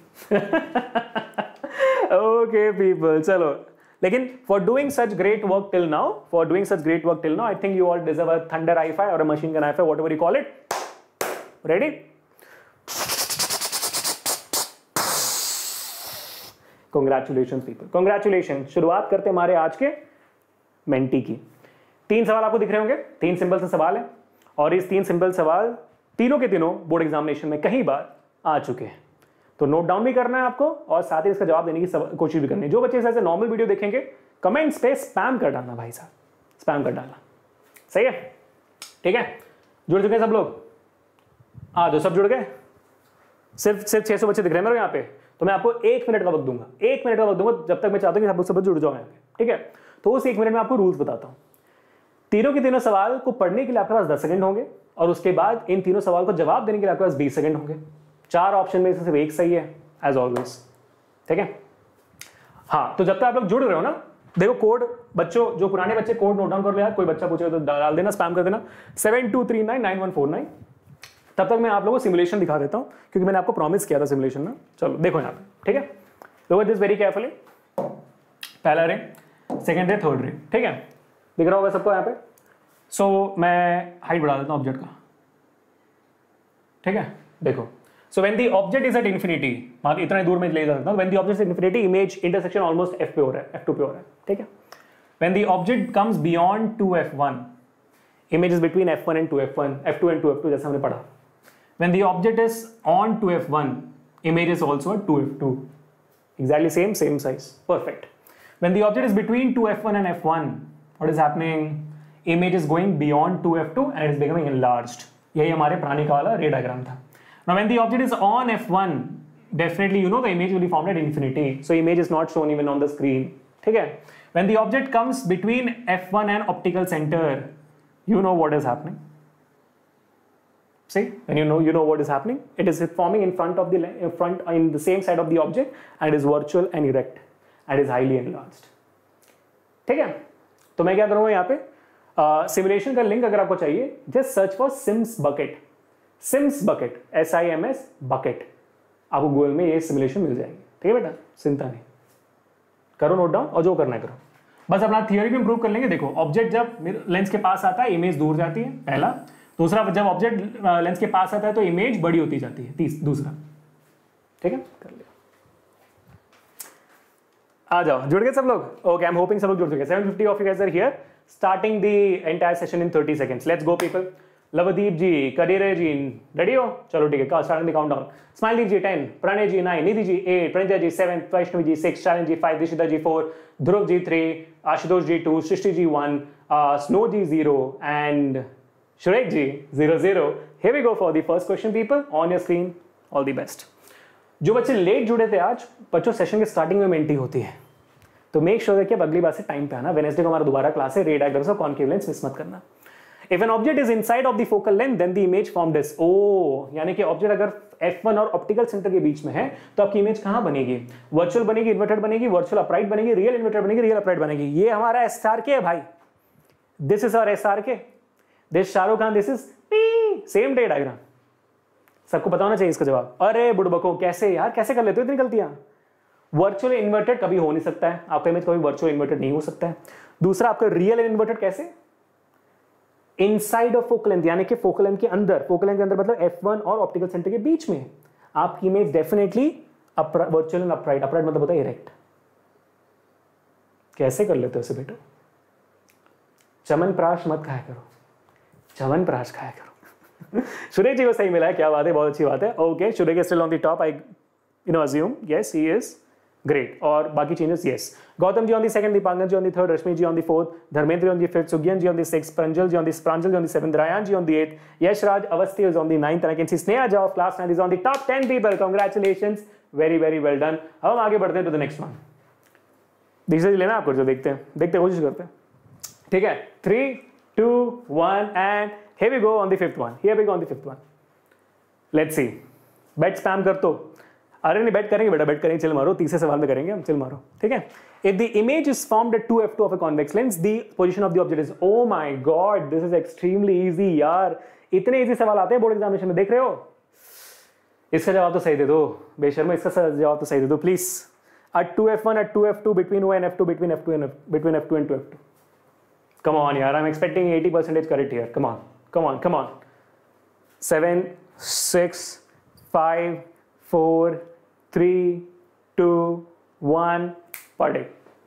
Okay people, चलो, लेकिन for doing such great work till now, I think you all deserve a thunder i5 और a machine gun i5, whatever you call it. Ready? Congratulations people, congratulation. शुरुआत करते हमारे आज के mentee की। 3 सवाल आपको दिख रहे होंगे, 3 सिंपल से सवाल है, और इस 3 सिंपल सवाल तीनों के तीनों बोर्ड एग्जामिनेशन में कई बार आ चुके हैं, तो नोट डाउन भी करना है आपको और साथ ही इसका जवाब देने की कोशिश भी करनी है। जो बच्चे ऐसे नॉर्मल वीडियो देखेंगे, कमेंट्स पे स्पैम कर डालना भाई साहब, स्पैम कर डालना, सही है? ठीक है, जुड़ चुके हैं सब लोग? जो सब जुड़ गए, सिर्फ 600 बच्चे दिख रहे हैं मेरे यहाँ पे, तो मैं आपको 1 मिनट का वक्त दूंगा, 1 मिनट का वक्त दूंगा, जब तक मैं चाहता हूँ कि सब जुड़ जाओ यहाँ पे, ठीक है? तो उस 1 मिनट में आपको रूल्स बताता हूँ। तीनों के तीनों सवाल को पढ़ने के लिए आपके पास 10 सेकंड होंगे, और उसके बाद इन तीनों सवाल को जवाब देने के लिए आपके पास 20 सेकंड होंगे। 4 ऑप्शन में से सिर्फ एक सही है, एज ऑलवेज, ठीक है? हाँ, तो जब तक आप लोग जुड़ रहे हो ना, देखो कोड, बच्चों जो पुराने बच्चे कोड नोट डाउन कर लिया, कोई बच्चा पूछेगा तो डाल देना, स्पैम कर देना 72399149। तब तक मैं आप लोगों को सिमुलेशन दिखा देता हूं, क्योंकि मैंने आपको प्रॉमिस किया था सिमुलेशन ना। चलो देखो यहाँ पे, ठीक है? Look at this very carefully. पहला रे, सेकंड रे, थर्ड रे, ठीक है? दिख रहा होगा सबको यहाँ पे। सो मैं हाइट बढ़ा देता हूँ ऑब्जेक्ट का, ठीक है? देखो, so when the object is at infinity, मान इतना दूर में ले जा सकता हूँ, when the object is infinity, image intersection almost f पे हो रहा है, f2 पे हो रहा है, ठीक है? When the object comes beyond 2f1, image is between f1 and 2f1, f2 and 2f2, जैसे हमने पढ़ा। When the object is on 2f1, image is also at 2f2. Exactly same size. Perfect. When the object is between 2f1 and f1, what is happening? Image is going beyond 2f2 and it is becoming enlarged. यही हमारे प्राणी का वाला रे diagram था। Now when the object is on f1, definitely you know the image will be formed at infinity. So image is not shown even on the screen. ठीक है? When the object comes between f1 and optical center, you know what is happening. See, when you know what is happening, it is forming in front in the same side of the object, and is virtual and erect and is highly enlarged. ठीक है? तो मैं क्या करूँगा यहाँ पे, simulation का link अगर आपको चाहिए, just search for sims bucket, SIMS bucket, आपको गूगल में ये सिमुलेशन मिल जाएगी। ठीक है बेटा, चिंता नहीं, करो नोट डाउन और जो करना है करो, बस अपना थियोरी भी इंप्रूव कर लेंगे। देखो, ऑब्जेक्ट जब लेंस के पास आता है, इमेज दूर जाती है, पहला। दूसरा, जब ऑब्जेक्ट लेंस के पास आता है तो इमेज बड़ी होती जाती है, दूसरा। ठीक है, कर लिया। आ जाओ, जुड़ गए सब लोग? ओके, आई एम होपिंग सब लोग जुड़ चुके हैं। 750 of you guys are here, starting the entire session in 30 seconds. Let's go people. Lovedeep ji, career ji, ready हो? चलो ठीक है, starting the countdown. Smiley ji 10, Pranay ji 9, Nidhi ji 8, Pranita ji 7, Vaishnavi ji 6, Shalin ji 5, Dishita ji 4, Dhruv ji 3, Ashutosh ji 2, Srishti ji 1, snow ji 0 and Shurek ji 00. Here we go for the first question people on your screen. All the best. जो बच्चे late जुड़े थे आज, बच्चों सेशन के स्टार्टिंग में मेंटी होती है, तो मेक श्योर कि अगली बार से टाइम पे आना। वेडनेसडे को हमारा दोबारा क्लास है, रे डायग्राम्स और कॉन्केव लेंस मिस मत करना। If an object is inside of the focal length, then the image formed is यानी कि ऑब्जेक्ट अगर f1 और ऑप्टिकल सेंटर के बीच में है, तो आपकी इमेज कहाँ बनेगी? वर्चुअल बनेगी, इन्वर्टेड बनेगी, वर्चुअल अपराइट बनेगी, रियल इन्वर्टेड बनेगी, रियल अपराइट बनेगी। ये हमारा SRK है भाई, this is our SRK, this Shahrukh Khan, this is same the diagram. सबको पता होना चाहिए इसका जवाब। अरे बुड़बको, कैसे यार, कैसे कर लेते हो इतनी गलतियां? वर्चुअल इन्वर्टेड कभी हो नहीं सकता है, आपका इमेज कभी वर्चुअल इन्वर्टेड नहीं हो सकता है। दूसरा, आपका रियल इन्वर्टेड कैसे? इनसाइड ऑफ फोकल लेंथ, यानी कि फोकल लेंथ के अंदर, फोकल लेंथ के अंदर मतलब f1 और ऑप्टिकल सेंटर के बीच में आपकी image definitely virtual and upright. Upright मतलब होता है इरेक्ट। कैसे कर लेते हो इसे बेटा? चमनप्राश मत खाया करो, चमनप्राश खाया करो। सुरेश जी को सही मिला है, क्या बात है, बहुत अच्छी बात है। Okay, Suresh is still on the top, I assume yes he is great, और बाकी changes yes। Gautam ji on the second, Dipankar ji on the third, Rashmi ji on the fourth, Dharmendra on the fifth, Sugyan ji on the sixth, Pranjal ji on the seventh, Rayan ji on the eighth, Yashraj Awasthi is on the ninth, and I can see Sneha ji of class 9 is on the top 10 people। Congratulations, very very well done। अब हम आगे बढ़ते हैं to the next one। धीरे लेना आपको, जो देखते कोशिश करते हैं। ठीक है, 3 2 1 and here we go on the fifth one। Let's see, bet spam कर तो अरे नहीं, बैट करेंगे बेटा, बैट करेंगे, चिल मारो, तीसरे सवाल में करेंगे हम, चिल मारो, ठीक है। If the image is formed at 2f2 of a convex lens, the position of the object is, oh my god this is extremely easy यार, इतने इजी सवाल आते हैं बोर्ड एग्जामिनेशन में, देख रहे हो। इसका जवाब तो सही दे दो बेशर्मो, इसका जवाब तो सही दे दो please. at 2f1 at 2f2 between O and f2 between f2 and between f2 and 2f2. Come on yaar, I'm expecting 80% correct here. Come on, come on, come on. 7 6 5 4 3 2 1 पढ़े।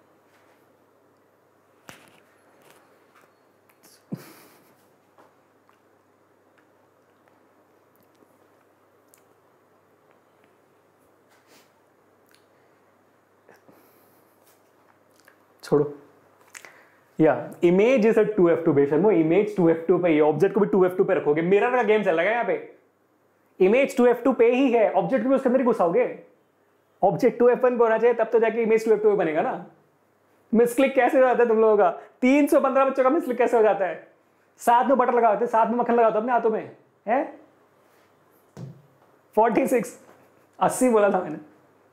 छोड़ो या image is 2f2 बेशर्मो, image 2f2 पे, object को भी 2f2 पे रखोगे, mirror का game चल रहा है यहाँ पे। इमेज 2f2 पे ही है, ऑब्जेक्ट भी उसके अंदर ही घुसाओगे। ऑब्जेक्ट 2f1 पे होना चाहिए, तब तो जाके इमेज 2f2 पे बनेगा ना। मिसक्लिक कैसे हो जाता है तुम लोगों का? 315 बच्चों का मिसक्लिक कैसे हो जाता है? साथ में बटर लगाते, साथ में मक्खन लगाते अपने हाथों में है। 46 80 बोला था मैंने।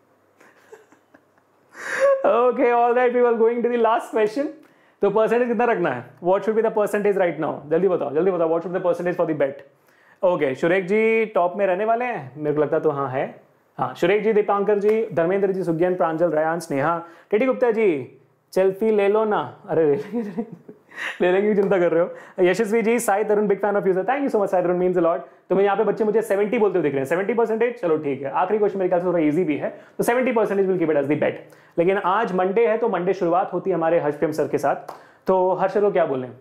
Okay, all right, we are going to the last question. तो परसेंटेज कितना रखना है? What should be the percentage right now? जल्दी बताओ, जल्दी बताओ। What should be the percentage for the bet? Okay, Shurek ji top में रहने वाले हैं, मेरे को लगता तो हाँ है। हाँ, शुरेक जी, दीपांकर जी, धर्मेंद्र जी, सुज्ञान, प्रांजल, रायान, स्नेहा, टीटी गुप्ता जी, सेल्फी ले लो ना। अरे ले लेंगे, चिंता कर रहे हो। Yashasvi ji, Sai Tarun, big fan of user, thank you so much Sai Tarun, means a lot. तो मैं यहाँ पे बच्चे मुझे 70 बोलते हुए दिख रहे हैं, 70%। चलो ठीक है, आखिरी क्वेश्चन मेरे ख्याल से थोड़ा इजी भी है, तो 70% will keep it as the bet. लेकिन आज मंडे है, तो मंडे शुरुआत होती है हमारे हर्ष प्रेम सर के साथ। तो हर्ष सर को क्या बोलें?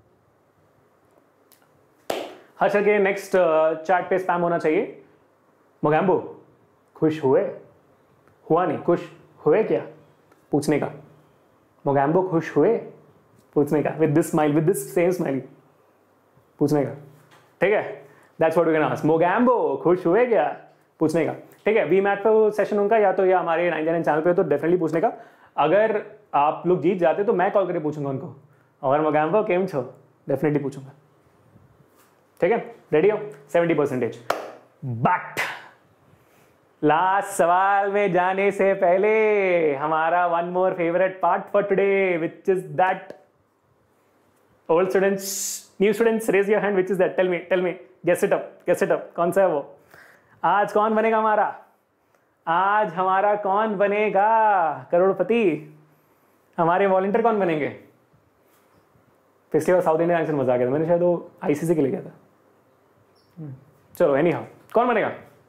हर्ष सर के नेक्स्ट चैट पे स्पैम होना चाहिए, मोगैम्बो खुश हुए? हुआ नहीं, खुश हुए क्या पूछने का। मोगैम्बो खुश हुए पूछने का, with this smile, with this same smile पूछने का, ठीक है। That's what we can ask. Mogambo खुश हुए क्या पूछने का, ठीक है। वी मैट पे सेशन उनका या तो या हमारे 9 चैनल पे, तो डेफिनेटली पूछने का। अगर आप लोग जीत जाते तो मैं कॉल करके पूछूंगा उनको, अगर मोगैम्बो केम छो, डेफिनेटली पूछूंगा, ठीक है। रेडी हो? 70%। बट लास्ट सवाल में जाने से पहले हमारा one more favourite part for today, which is that old students, new students, raise your hand, which is that? Tell me, guess it up, कौन सा है वो? आज कौन बनेगा हमारा? आज हमारा कौन बनेगा करोड़पति? हमारे वॉलंटियर कौन बनेंगे? पिछली बार साउथ इंडियन एक्शन मजा आ गया था, मैंने शायद वो आईसीसी के लिए गया था। चलो एनी हाउ, कौन बनेगा?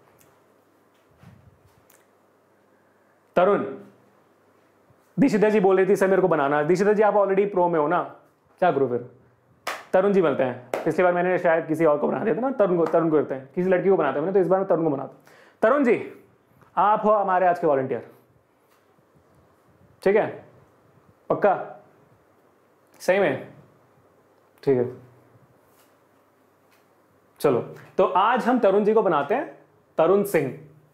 तरुण। दीक्षिता जी बोल रही थी सर मेरे को बनाना। दीक्षिता जी आप ऑलरेडी प्रो में हो ना, क्या करूँ फिर? तरुण जी बनते हैं। पिछली बार मैंने शायद किसी और को बना दिया था ना, तरुण को करते हैं, किसी लड़की को बनाते हैं मैंने, तो इस बार मैं तरुण को बनाता हूँ। तरुण जी आप हो हमारे आज के वॉलंटियर, ठीक है? पक्का? सही में? ठीक है, चलो तो आज हम तरुण जी को बनाते हैं तरुण सिंह।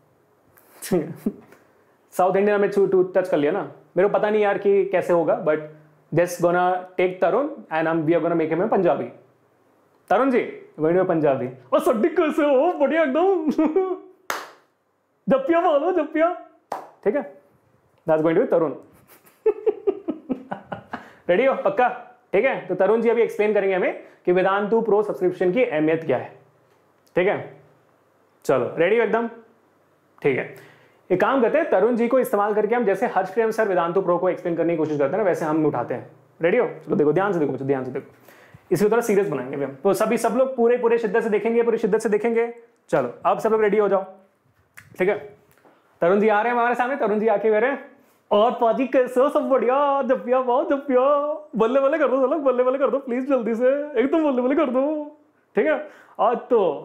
साउथ इंडियन में टच कर लिया ना, मेरे को पता नहीं यार कि कैसे होगा, but just gonna take Tarun and we are gonna make him Punjabi. Tarun ji going Punjabi. और सड्डी कैसे हो? बढ़िया एकदम। जपिया बोलो, जपिया, ठीक है। That's going to be Tarun. Ready हो? पक्का? ठीक है। तो तरुण जी अभी एक्सप्लेन करेंगे हमें कि वेदांतु प्रो सब्सक्रिप्शन की अहमियत क्या है, ठीक है। चलो रेडी हो एकदम? ठीक है, एक काम करते हैं, तरुण जी को इस्तेमाल करके हम जैसे हर्ष प्रेम सर वेदांतु प्रो को एक्सप्लेन करने की कोशिश करते हैं ना, वैसे हम उठाते हैं। रेडी हो? चलो देखो, ध्यान से देखो बच्चों, ध्यान से देखो, इसको थोड़ा सीरियस बनाएंगे हम। तो सब लोग पूरे शिद्दत से देखेंगे, पूरी शिद्दत से देखेंगे। चलो अब सब लोग रेडी हो जाओ, ठीक है। तरुण जी आ रहे हैं हमारे सामने, तरुण जी आके मेरे, और पाजी कैसे हो? सब बढ़िया? जपिया बहुत जपिया, बल्ले बल्ले कर दो, सब लोग बल्ले बल्ले कर दो प्लीज, जल्दी से एकदम बल्ले बल्ले कर दो, ठीक है। और तो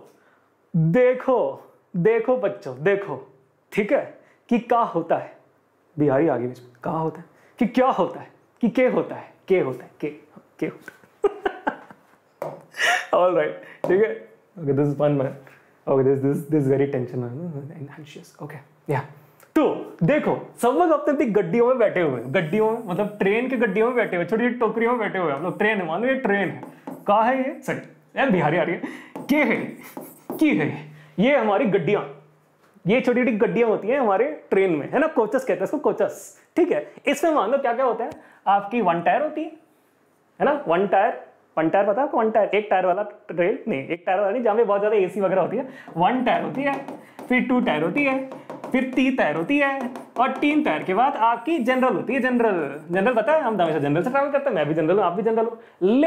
देखो बच्चों, देखो, ठीक है, कि क्या होता है, बिहारी आगे बीच में, कहाँ होता है कि क्या होता है कि के होता है, के होता है, के होता है। ऑल राइट, ठीक है। Okay, this is fun man. Okay, this very tension and anxious. Okay, या तो देखो, सब लोग अपनी गड्डियों में बैठे हुए, गड्डियों में मतलब ट्रेन के गड्डियों में बैठे हुए, छोटी छोटी टोकरियों में बैठे हुए हम लोग। ट्रेन है, मान लो ये ट्रेन है, कहाँ है ये? सही यार, बिहारी आ रही है। के है, की है, ये हमारी गड्डियां, ये छोटी छोटी गड्डियां होती हैं हमारे ट्रेन में, है ना, कोचस कहते हैं इसको, कोचस, ठीक है। इसमें मान लो क्या क्या होता है, आपकी 1 टायर होती है ना, 1 टायर पता है आपको, 1 टायर, 1 टायर वाला ट्रेन नहीं, 1 टायर वाला नहीं, जहाँ पे बहुत ज्यादा एसी वगैरह होती है। 1 टायर होती है, फिर 2 टायर होती है, फिर 3 टायर होती है, और 3 टायर के बाद आपकी जनरल होती है। जनरल पता है, हम हमेशा जनरल से ट्रैवल करते हैं, मैं भी जनरल हूँ, आप भी जनरल हो,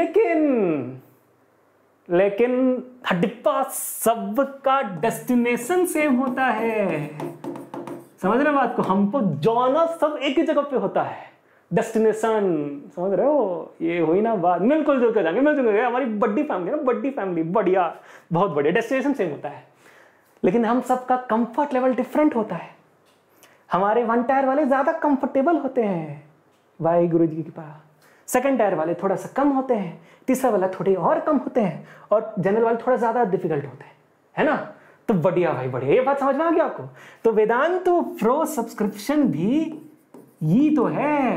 लेकिन डिब्बा सबका डेस्टिनेशन सेम होता है। समझ रहे हो बात को, हमको जाना सब एक ही जगह पे होता है, डेस्टिनेशन, समझ रहे हो, ये हुई ना बात, मिलजुल जुल कर जाएंगे, मिलजुल कर, हमारी बड़ी फैमिली ना, बड़ी फैमिली, बढ़िया, बहुत बढ़िया, डेस्टिनेशन सेम होता है, लेकिन हम सबका कंफर्ट लेवल डिफरेंट होता है। हमारे 1 टायर वाले ज्यादा कंफर्टेबल होते हैं, वाहे गुरु जी की कृपा। 2nd टायर वाले थोड़ा सा कम होते हैं, तीसरा वाला थोड़े और कम होते हैं, और जनरल वाले थोड़ा ज्यादा डिफिकल्ट होते हैं, है ना। तो बढ़िया भाई, बढ़िया, ये बात समझ में आ गया आपको। तो वेदांतु प्रो सब्सक्रिप्शन भी ये तो है,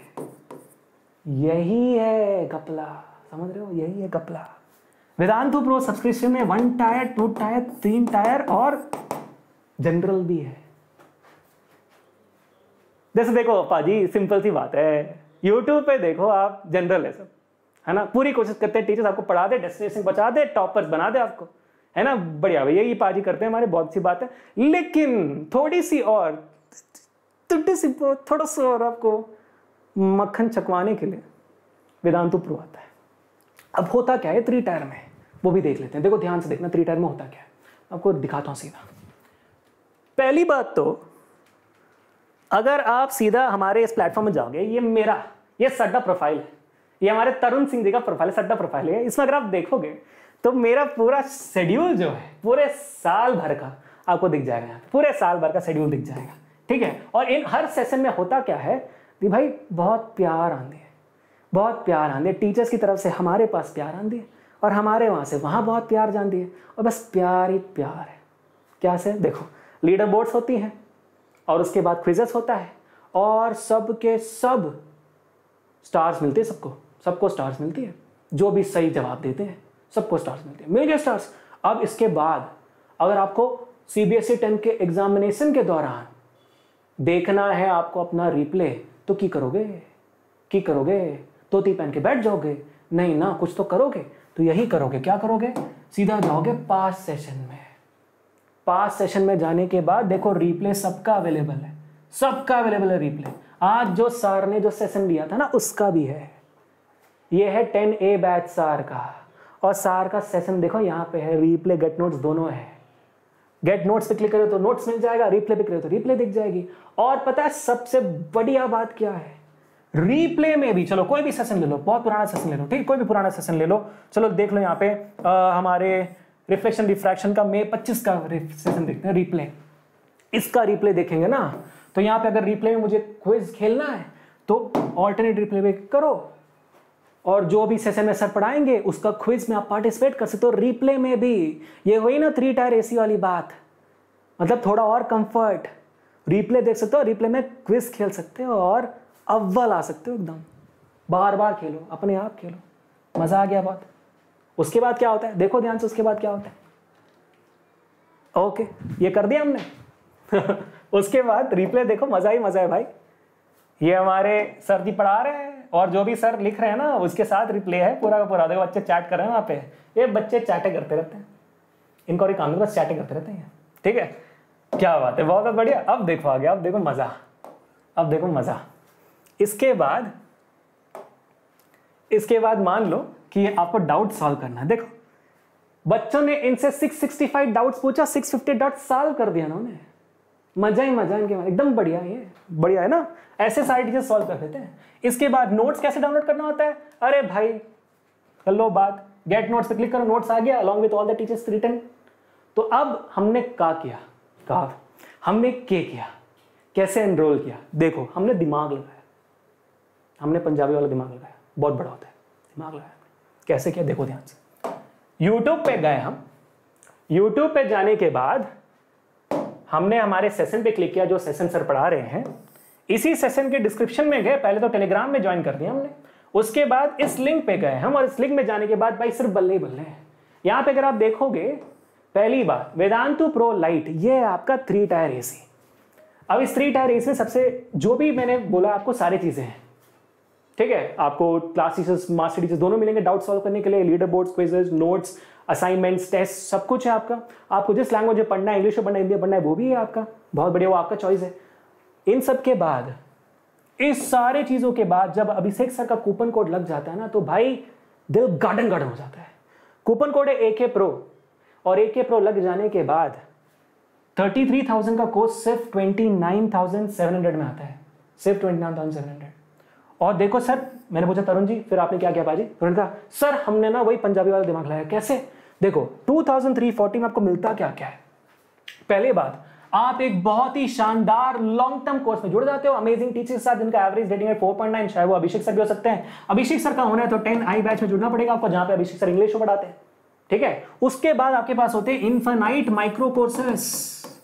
यही है गपला, समझ रहे हो, यही है गपला। वेदांतु प्रो सब्सक्रिप्शन में 1 टायर, 2 टायर, 3 टायर और जनरल भी है। जैसे देखो पाजी, सिंपल सी बात है, यूट्यूब पे देखो आप, जनरल है सब, है ना, पूरी कोशिश करते हैं टीचर्स आपको पढ़ा दे, डेस्टिनेशन बचा दे, टॉपर्स बना दे आपको, है ना, बढ़िया भैया, ये पाजी करते हैं हमारे, बहुत अच्छी बात है। लेकिन थोड़ी सी और, थोड़ा सा और आपको मक्खन चकवाने के लिए वेदांतु प्रो आता है। अब होता क्या है 3 टायर में, वो भी देख लेते हैं। देखो ध्यान से देखना, 3 टायर में होता क्या है, आपको दिखाता हूं सीधा। पहली बात तो, अगर आप सीधा हमारे इस प्लेटफॉर्म में जाओगे, ये सड्डा प्रोफाइल है, ये हमारे तरुण सिंह जी का प्रोफाइल है, सड्डा प्रोफाइल है। इसमें अगर आप देखोगे तो मेरा पूरा शेड्यूल जो है, पूरे साल भर का आपको दिख जाएगा, यहाँ पूरे साल भर का शेड्यूल दिख जाएगा, ठीक है। और इन हर सेशन में होता क्या है कि भाई बहुत प्यार आंदी है, बहुत प्यार आंदी है, टीचर्स की तरफ से हमारे पास प्यार आंदी है, और हमारे वहाँ से वहाँ बहुत प्यार जानती है, और बस प्यार ही प्यार है। क्या से देखो, लीडर बोर्ड्स होती हैं, और उसके बाद क्विजेस होता है, और सब के सब स्टार्स मिलते हैं, सबको स्टार्स मिलती है, जो भी सही जवाब देते हैं सबको स्टार्स मिलते हैं, मिल गए स्टार्स। अब इसके बाद अगर आपको CBSE 10 के एग्जामिनेशन के दौरान देखना है आपको अपना रिप्ले, तो की करोगे, धोती पहन के बैठ जाओगे? नहीं ना, कुछ तो करोगे। तो यही करोगे, क्या करोगे, सीधा जाओगे पास सेशन में। पास सेशन में जाने के बाद देखो रिप्ले सबका अवेलेबल है, रिप्ले। आज जो सर ने जो सेशन लिया था ना, उसका भी है। ये है 10A बैच सार का, और सार का सेशन देखो यहाँ पे है, रिप्ले गेट नोट्स दोनों है। गेट नोट्स पे क्लिक करो तो नोट्स मिल जाएगा, रिप्ले पे क्लिक करो तो रिप्ले दिख जाएगी। और पता है सबसे बढ़िया बात क्या है, रिप्ले में भी, चलो कोई भी सेशन ले लो, बहुत पुराना सेशन ले लो, ठीक, कोई भी पुराना सेशन ले लो, चलो देख लो यहाँ पे हमारे रिफ्लेक्शन रिफ्रैक्शन का May 25 का सेशन देखते हैं, रिप्ले। इसका रिप्ले देखेंगे ना, तो यहाँ पे अगर रिप्ले में मुझे क्विज खेलना है तो ऑल्टरनेट रिप्ले में करो, और जो भी सेशन में सर पढ़ाएंगे उसका क्विज में आप पार्टिसिपेट कर सकते हो। रिप्ले में भी ये हुई ना 3 टायर AC वाली बात, मतलब थोड़ा और कंफर्ट, रिप्ले देख सकते हो, रिप्ले में क्विज खेल सकते हो और अव्वल आ सकते हो एकदम। बार बार खेलो, अपने आप खेलो, मजा आ गया बहुत। उसके बाद क्या होता है, देखो ध्यान से, उसके बाद क्या होता है, ओके ये कर दिया हमने उसके बाद रिप्ले देखो, मजा ही मजा है भाई। ये हमारे सर जी पढ़ा रहे हैं, और जो भी सर लिख रहे हैं ना उसके साथ रिप्ले है पूरा का पूरा। देखो बच्चे चैट कर रहे हैं वहाँ पे, ये बच्चे चैटे करते रहते हैं, इनको और काम बस चैटे करते रहते हैं, ठीक है। क्या बात है, बहुत बढ़िया। अब देखो आगे, अब देखो मजा, अब देखो मजा। इसके बाद मान लो कि आपको डाउट सॉल्व करना है। देखो बच्चों ने इनसे 665 डाउट्स पूछा, 650 डाउट सॉल्व कर दिया उन्होंने। मजा ही मजा इनके, एकदम बढ़िया, ये बढ़िया है ना, ऐसे सारे टीचर सॉल्व कर देते हैं। इसके बाद नोट्स कैसे डाउनलोड करना होता है, अरे भाई कर लो बात, गेट नोट्स पे क्लिक करो, नोट्स आ गया along with all the teachers written. तो अब हमने हमने किया, कैसे एनरोल किया, देखो हमने दिमाग लगाया, हमने पंजाबी वाला दिमाग लगाया, बहुत बड़ा होता है दिमाग लगाया। कैसे किया देखो ध्यान से, यूट्यूब पे गए हम, यूट्यूब पे जाने के बाद हमने हमारे सेशन पे क्लिक किया, जो सेशन सर पढ़ा रहे हैं। इसी सेशन के डिस्क्रिप्शन में गए, पहले तो टेलीग्राम में ज्वाइन कर दिया हमने, उसके बाद इस लिंक पे गए हम, और इस लिंक में जाने के बाद भाई सिर्फ बल्ले ही बल्ले हैं। यहाँ पे अगर आप देखोगे पहली बात वेदांतु प्रो लाइट, ये है आपका 3 टायर एसी। अब इस 3 टायर एसी में सबसे जो भी मैंने बोला आपको सारी चीजें हैं, ठीक है। आपको क्लास टीचर्स मास्टर टीचर्स दोनों मिलेंगे डाउट सॉल्व करने के लिए, leader boards, quizzes, notes, assignments, test, सब कुछ है आपका। आपको जिस लैंग्वेज में पढ़ना है, इंग्लिश में पढ़ना है, हिंदी में पढ़ना है, वो भी है आपका, बहुत बढ़िया, वो आपका चॉइस है। इन सब के बाद, इस सारे चीजों के बाद जब अभिषेक सर का कूपन कोड लग जाता है ना, तो भाई दिल गार्डन गार्डन हो जाता है। कूपन कोड है AK प्रो, और AK प्रो लग जाने के बाद 33,000 का कोर्स सिर्फ 29,700 में आता है, सिर्फ 29,700। और देखो सर, मैंने पूछा तरुण जी फिर आपने क्या किया बाजी? उन्होंने कहा सर हमने ना वही पंजाबी वाला दिमाग लगाया। कैसे? देखो 2340 में आपको मिलता क्या क्या है। पहले बात, आप एक बहुत ही शानदार लॉन्ग टर्म कोर्स में जुड़ जाते हो अमेजिंग टीचर्स के साथ, जिनका एवरेज रेटिंग है 4.9, शायद वो अभिषेक सर भी हो सकते हैं। अभिषेक सर का होना है तो 10i बैच में जुड़ना पड़ेगा आपको, जहां पे अभिषेक सर इंग्लिश में पढ़ाते हैं, ठीक है। उसके बाद आपके पास होते हैं इनफाइनाइट माइक्रो कोर्सेस,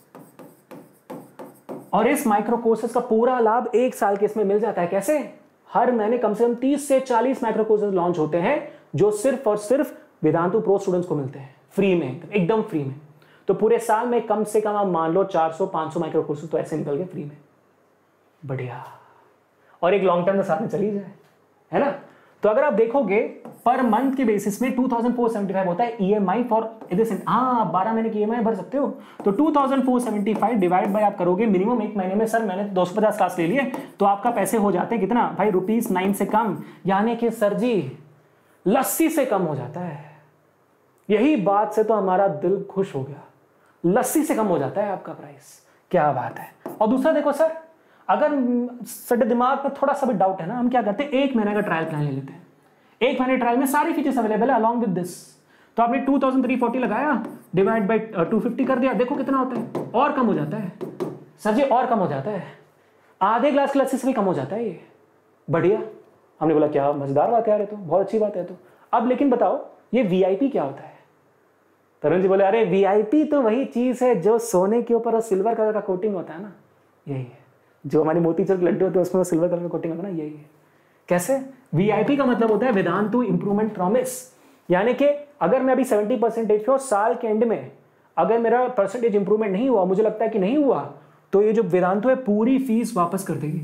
और इस माइक्रो कोर्सेस का पूरा लाभ 1 साल के इसमें मिल जाता है। कैसे? हर महीने कम से कम 30 से 40 माइक्रो कोर्सेज लॉन्च होते हैं, जो सिर्फ और सिर्फ वेदांतु प्रो स्टूडेंट्स को मिलते हैं, फ्री में, एकदम फ्री में। तो पूरे साल में कम से कम आप मान लो 400-500 माइक्रो कोर्सेज तो ऐसे निकल गए फ्री में, बढ़िया। और एक लॉन्ग टर्म के साथ में चली जाए, है ना। तो अगर आप देखोगे पर मंथ के बेसिस में 2475 होता है EMI फॉर दिस। हाँ, 12 महीने की EMI भर सकते हो। तो 2475 डिवाइड बाय आप करोगे मिनिमम 1 महीने में, सर मैंने 250 क्लास ले लिए, तो आपका पैसे हो जाते हैं कितना भाई? ₹9 से कम, यानी कि सर जी लस्सी से कम हो जाता है। यही बात से तो हमारा दिल खुश हो गया, लस्सी से कम हो जाता है आपका प्राइस, क्या बात है। और दूसरा देखो सर, अगर सर दिमाग में थोड़ा सा भी डाउट है ना, हम क्या करते हैं 1 महीने का ट्रायल प्लान ले लेते हैं। 1 महीने ट्रायल में सारी फीचर्स अवेलेबल है अलॉन्ग विद दिस। तो आपने 2340 लगाया, डिवाइड बाय 250 कर दिया, देखो कितना होता है, और कम हो जाता है सर जी, और कम हो जाता है, आधे ग्लास की लस्सी से भी कम हो जाता है ये, बढ़िया। हमने बोला क्या मजेदार बात है यार, ये तो बहुत अच्छी बात है। तो अब लेकिन बताओ ये VIP क्या होता है? तरुण जी बोले अरे VIP तो वही चीज है जो सोने के ऊपर सिल्वर कलर का कोटिंग होता है ना, यही है। जो हमारी मोतीचूर के लड्डू होते हैं उसमें सिल्वर कलर का कोटिंग होता है ना, यही है। कैसे? VIP का मतलब होता है वेदांतु इंप्रूवमेंट प्रॉमिस, यानी कि अगर मैं अभी 70% पे और साल के एंड में अगर मेरा परसेंटेज इंप्रूवमेंट नहीं हुआ, मुझे लगता है कि नहीं हुआ, तो ये जो वेदांतु है पूरी फीस वापस कर देगी।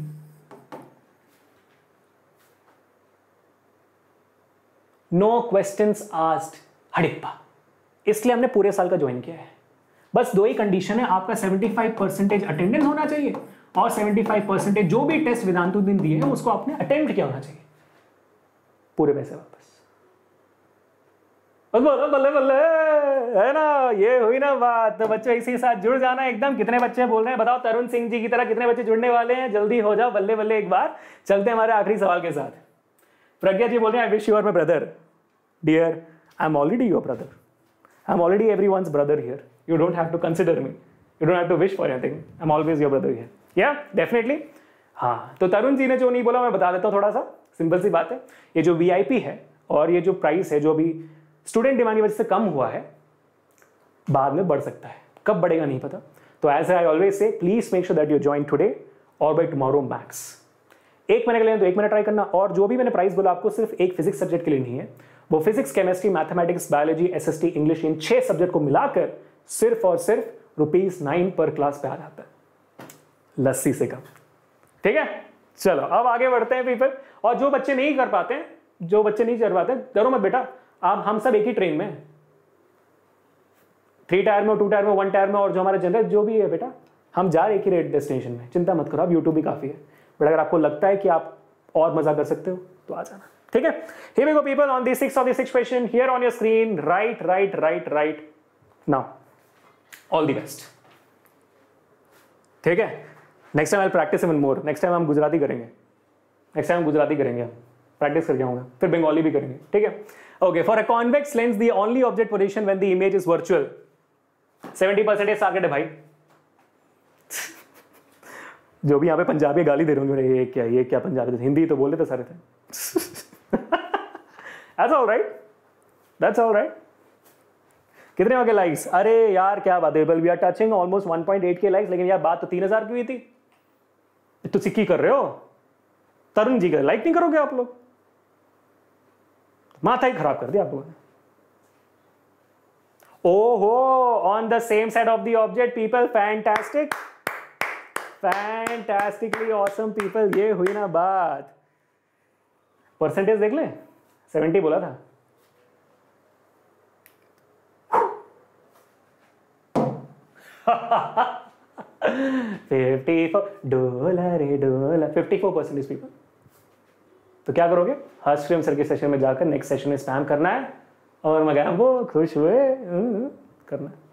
No questions asked, Harappa. इसलिए हमने पूरे साल का ज्वाइन किया है। बस 2 ही कंडीशन है, आपका 75% अटेंडेंस होना चाहिए, और 75% जो भी टेस्ट वेदांतु दिन दिए हैं उसको आपने अटेम्प्ट किया होना चाहिए, पूरे पैसे वापस। बल्ले बल्ले बल्ले, है ना, ये हुई ना बात। तो बच्चों इसी के साथ जुड़ जाना एकदम। कितने बच्चे बोल रहे हैं बताओ? तरुण सिंह जी की तरह कितने बच्चे जुड़ने वाले हैं? जल्दी हो जाओ, बल्ले बल्ले। एक बार चलते हैं हमारे आखिरी सवाल के साथ। प्रज्ञा जी बोल रहे हैं I wish you are my brother. Dear, I am already your brother, I am already everyone's brother here, you don't have to consider me, you don't have to wish for anything, I am always your brother here. Yeah definitely. हाँ, तो तरुण जी ने जो नहीं बोला मैं बता देता हूँ, थोड़ा सा सिंपल सी बात है। ये जो VIP है और ये जो प्राइस है, जो अभी स्टूडेंट डिमांड की वजह से कम हुआ है, बाद में बढ़ सकता है, कब बढ़ेगा नहीं पता। तो as I always say, please make sure that you join today और बाय टुमारो मैक्स। 1 महीने के लिए तो 1 महीना ट्राई करना। और जो भी मैंने प्राइस बोला आपको सिर्फ एक फिजिक्स सब्जेक्ट के लिए नहीं है, वो physics, chemistry, mathematics, biology, SST, English, इन 6 सब्जेक्ट को मिलाकर सिर्फ और सिर्फ ₹9 पर क्लास पे आ जाता है, लस्सी से कम। ठीक है, चलो अब आगे बढ़ते हैं पीपल। और जो बच्चे नहीं कर पाते, डरो मत बेटा, आप हम सब एक ही ट्रेन में, 3 टायर में, 2 टायर में, 1 टायर में, और जो हमारा जनरल जो भी है बेटा, हम जा रहे एक ही रेट डेस्टिनेशन में। चिंता मत करो, आप YouTube भी काफी है, बट अगर आपको लगता है कि आप और मजा कर सकते हो तो आ जाना। ठीक है, here we go people on the 6th question here on your screen. Right now, all the best. ठीक है, next time I practice even more. Next time हम गुजराती करेंगे, हम प्रैक्टिस करके आऊंगा, फिर बंगाली भी करेंगे। ठीक है, okay. For a convex lens the only object position when the image is virtual, 70% target है भाई। जो भी यहाँ पे पंजाबी गाली दे रहे होंगे, ये क्या पंजाबी, हिंदी तो बोले तो सारे थे। That's all right. कितने हो गए लाइक्स? अरे यार क्या बात है, we are touching almost 1.8K likes, लेकिन यार बात तो 3000 की हुई थी। तो सिक्की कर रहे हो तरुण जी का, लाइक नहीं करोगे आप लोग? माथा ही खराब कर दिया आप लोगों ने। ओहो, on the same side of the object people, fantastic, fantastically awesome people, ये हुई ना बात। परसेंटेज देख ले, 70 बोला था। $54 54% पीपल। तो क्या करोगे, हर्षक्रियम सर के सेशन में जाकर नेक्स्ट सेशन में स्पैम करना है और मगर वो खुश हुए करना है।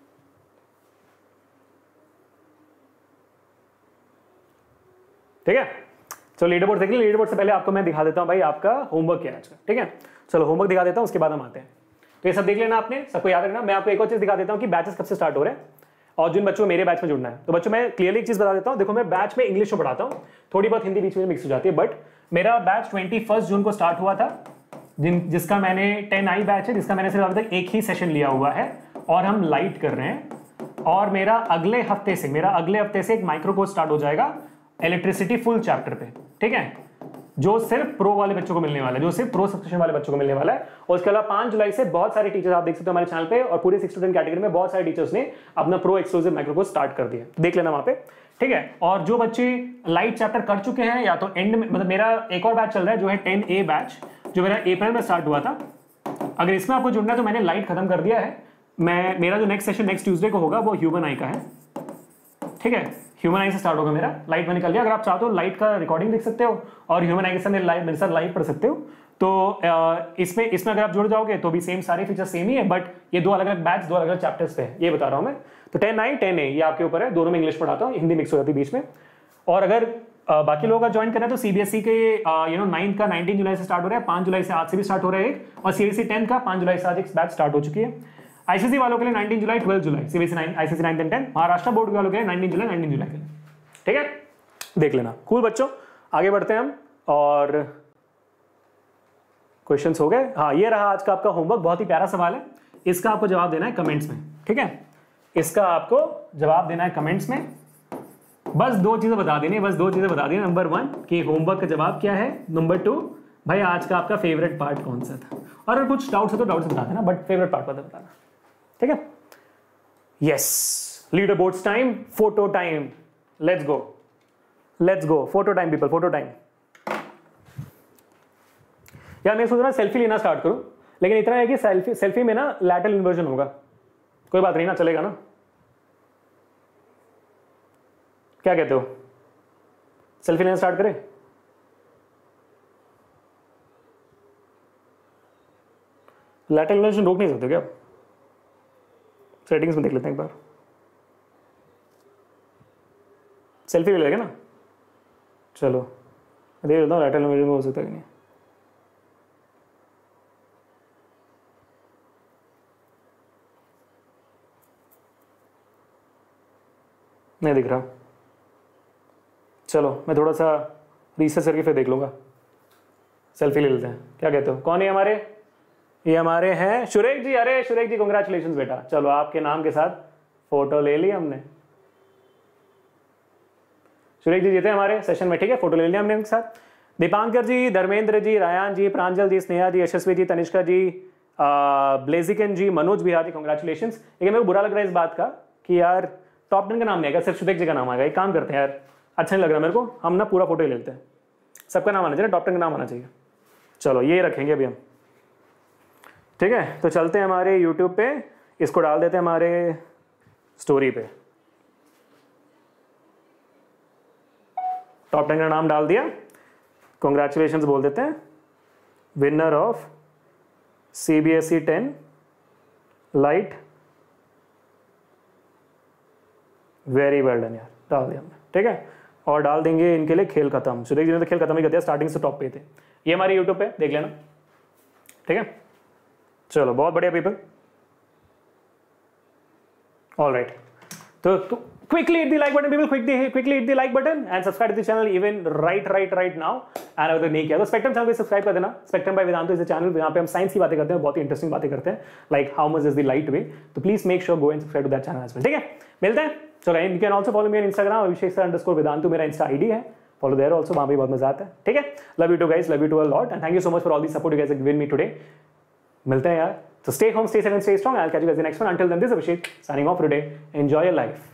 ठीक है, चलो लीडर बोर्ड देख लीजिए। लीडर बोर्ड से पहले आपको मैं दिखा देता हूं भाई आपका होमवर्क क्या है आज का। ठीक है, चलो होमवर्क दिखा देता हूं, उसके बाद हम आते हैं। तो ये सब देख लेना आपने, सबको याद रखना। मैं आपको एक और चीज दिखा देता हूं कि बैचेस कब से स्टार्ट हो रहे हैं और जिन बच्चों को मेरे बैच में जुड़ना है। तो बच्चों मैं क्लियरली एक चीज बता देता हूं, देखो मैं बैच में इंग्लिश में पढ़ाता हूं, थोड़ी बहुत हिंदी बीच में मिक्स हो जाती है, बट मेरा बैच 21 जून को स्टार्ट हुआ था, जिसका मैंने 10i बैच है, जिसका मैंने सिर्फ अभी तक एक ही सेशन लिया हुआ है और हम लाइट कर रहे हैं। और मेरा अगले हफ्ते से एक माइक्रो कोर्स स्टार्ट हो जाएगा इलेक्ट्रिसिटी फुल चैप्टर पे। ठीक है, जो सिर्फ प्रो वाले बच्चों को मिलने वाला है, जो सिर्फ प्रो सब्सक्रिप्शन वाले बच्चों को मिलने वाला है। और उसके अलावा 5 जुलाई से बहुत सारे टीचर्स आप देख सकते हो हमारे चैनल पे, और पूरे 6 to 10 कैटेगरी में बहुत सारे टीचर्स ने अपना pro exclusive micro course start कर दिया, देख लेना वहां पे। ठीक है, और जो बच्चे लाइट चैप्टर कर चुके हैं या तो एंड में, मतलब मेरा एक और बैच चल रहा है जो है 10A बैच, जो मेरा अप्रैल में स्टार्ट हुआ था। अगर इसमें आपको जुड़ना है तो मैंने लाइट खत्म कर दिया है। मेरा जो नेक्स्ट सेशन नेक्स्ट ट्यूसडे को होगा वो ह्यूमन आई का है। ठीक है, ह्यूमन आई से स्टार्ट होगा मेरा, लाइट में निकल गया। अगर आप चाहते हो लाइट का रिकॉर्डिंग देख सकते हो और ह्यूमन आई के साथ मेरे साथ लाइव पढ़ सकते हो। तो इसमें अगर आप जुड़ जाओगे तो भी सेम सारे फीचर सेम ही है, बट ये दो अलग अलग बैच, दो अलग अलग चैप्टर्स पे है, ये बता रहा हूं मैं। तो 10i 10A ये आपके ऊपर है, दोनों में इंग्लिश पढ़ाता हूँ, हिंदी मिक्स हो जाती है बीच में। और अगर बाकी लोगों का ज्वाइन करना है तो सीबीएसई के 9th का 19 जुलाई से स्टार्ट हो रहा है, 5 जुलाई से आज से भी स्टार्ट हो रहा है एक, और सीबीएसई 10 का 5 जुलाई से आज एक बैच स्टार्ट हो चुकी है। आईसीएसई वालों के लिए 19 जुलाई 12 जुलाई, CBSE ICSE 9 and 10, Maharashtra board वालों के लिए 19 जुलाई के लिए। ठीक है, देख लेना। कूल बच्चों, आगे बढ़ते हैं हम। और क्वेश्चंस हो गए। हाँ, ये रहा आज का आपका होमवर्क, बहुत ही प्यारा सवाल है, इसका आपको जवाब देना है कमेंट्स में। ठीक है, इसका आपको जवाब देना है कमेंट्स में। बस दो चीजें बता देनी, नंबर 1 कि होमवर्क का जवाब क्या है, नंबर 2 भाई आज का आपका फेवरेट पार्ट कौन सा था, और अगर कुछ डाउट्स है तो डाउट्स बता देना, बट फेवरेट पार्ट बताना। ठीक है, yes, leader boards time, photo time, let's go, photo time people, photo time. यार मैं सोच रहा सेल्फी लेना स्टार्ट करूं, लेकिन इतना है कि सेल्फी में ना लैटरल इन्वर्जन होगा। कोई बात नहीं ना, चलेगा ना, क्या कहते हो, सेल्फी लेना स्टार्ट करें? लैटरल इन्वर्जन रोक नहीं सकते क्या? सेटिंग्स में देख लेते हैं एक बार, सेल्फी ले लेगा ना। चलो देख लेता हूँ लैटरल इन्वर्जन हो सकता है कि नहीं। नहीं दिख रहा, चलो मैं थोड़ा सा रिसर्च करके फिर देख लूंगा। सेल्फी ले लेते हैं, क्या कहते हो? कौन है हमारे? ये हमारे हैं सुरेख जी। अरे सुरेख जी कॉन्ग्रेचुलेशंस बेटा, चलो आपके नाम के साथ फोटो ले ली हमने। सुरेख जी जीते हमारे सेशन में, ठीक है, फोटो ले लिया हमने उनके साथ। दीपांकर जी, धर्मेंद्र जी, रायान जी, प्रांजल जी, स्नेहा जी, यशस्वी जी, तनिष्का जी, ब्लेजिकन जी, मनोज बिहार जी, कॉन्ग्रेचुलेशंस। लेकिन मेरे को बुरा लग रहा है इस बात का कि यार टॉप 10 का नाम नहीं आएगा, सिर्फ सुरेख जी का नाम आएगा। एक काम करते हैं यार, अच्छा नहीं लग रहा मेरे को, हम ना पूरा फोटो ले लेते हैं, सबका नाम आना चाहिए, टॉप 10 का नाम आना चाहिए। चलो ये रखेंगे अभी हम, ठीक है। तो चलते हैं हमारे यूट्यूब पे, इसको डाल देते हैं हमारे स्टोरी पे, टॉप 10 का नाम डाल दिया, कॉन्ग्रेचुलेशंस बोल देते हैं, winner of CBSE 10 light, very well done यार, डाल दिया हमने, ठीक है। और डाल देंगे इनके लिए खेल खत्म। सुरेख जी ने तो खेल खत्म ही कर दिया, स्टार्टिंग से टॉप पे थे। ये हमारे यूट्यूब पे देख लेना, ठीक है। चलो बहुत बढ़िया पीपल, ऑल राइट। तो quickly hit the like button people, quickly hit the like button and subscribe to the channel even right now। and अगर नहीं किया तो स्पेक्ट्रम चैनल को सब्सक्राइब कर देना। स्पेक्ट्रम बाय वेदांतु इस चैनल यहाँ पे हम साइंस की बातें करते हैं, बहुत ही इंटरेस्टिंग बातें करते हैं, like how much is the light वे। तो please make sure go and subscribe to that channel as well, ठीक है। मिलते हैं। चलो you can also follow me on Instagram, अभिषेक_वेदांतु मेरा इंस्टा आईडी है, फॉलो देयर ऑल्सो, वहाँ भी बहुत मजा आता है, ठीक है। Love you to guys, love you to a lot and thank you so much for all the support you guys have given me today. मिलते हैं यार So stay home, stay safe and stay strong. I'll catch you guys in the next one. Until then, this is Abhishek signing off for today. Enjoy your life.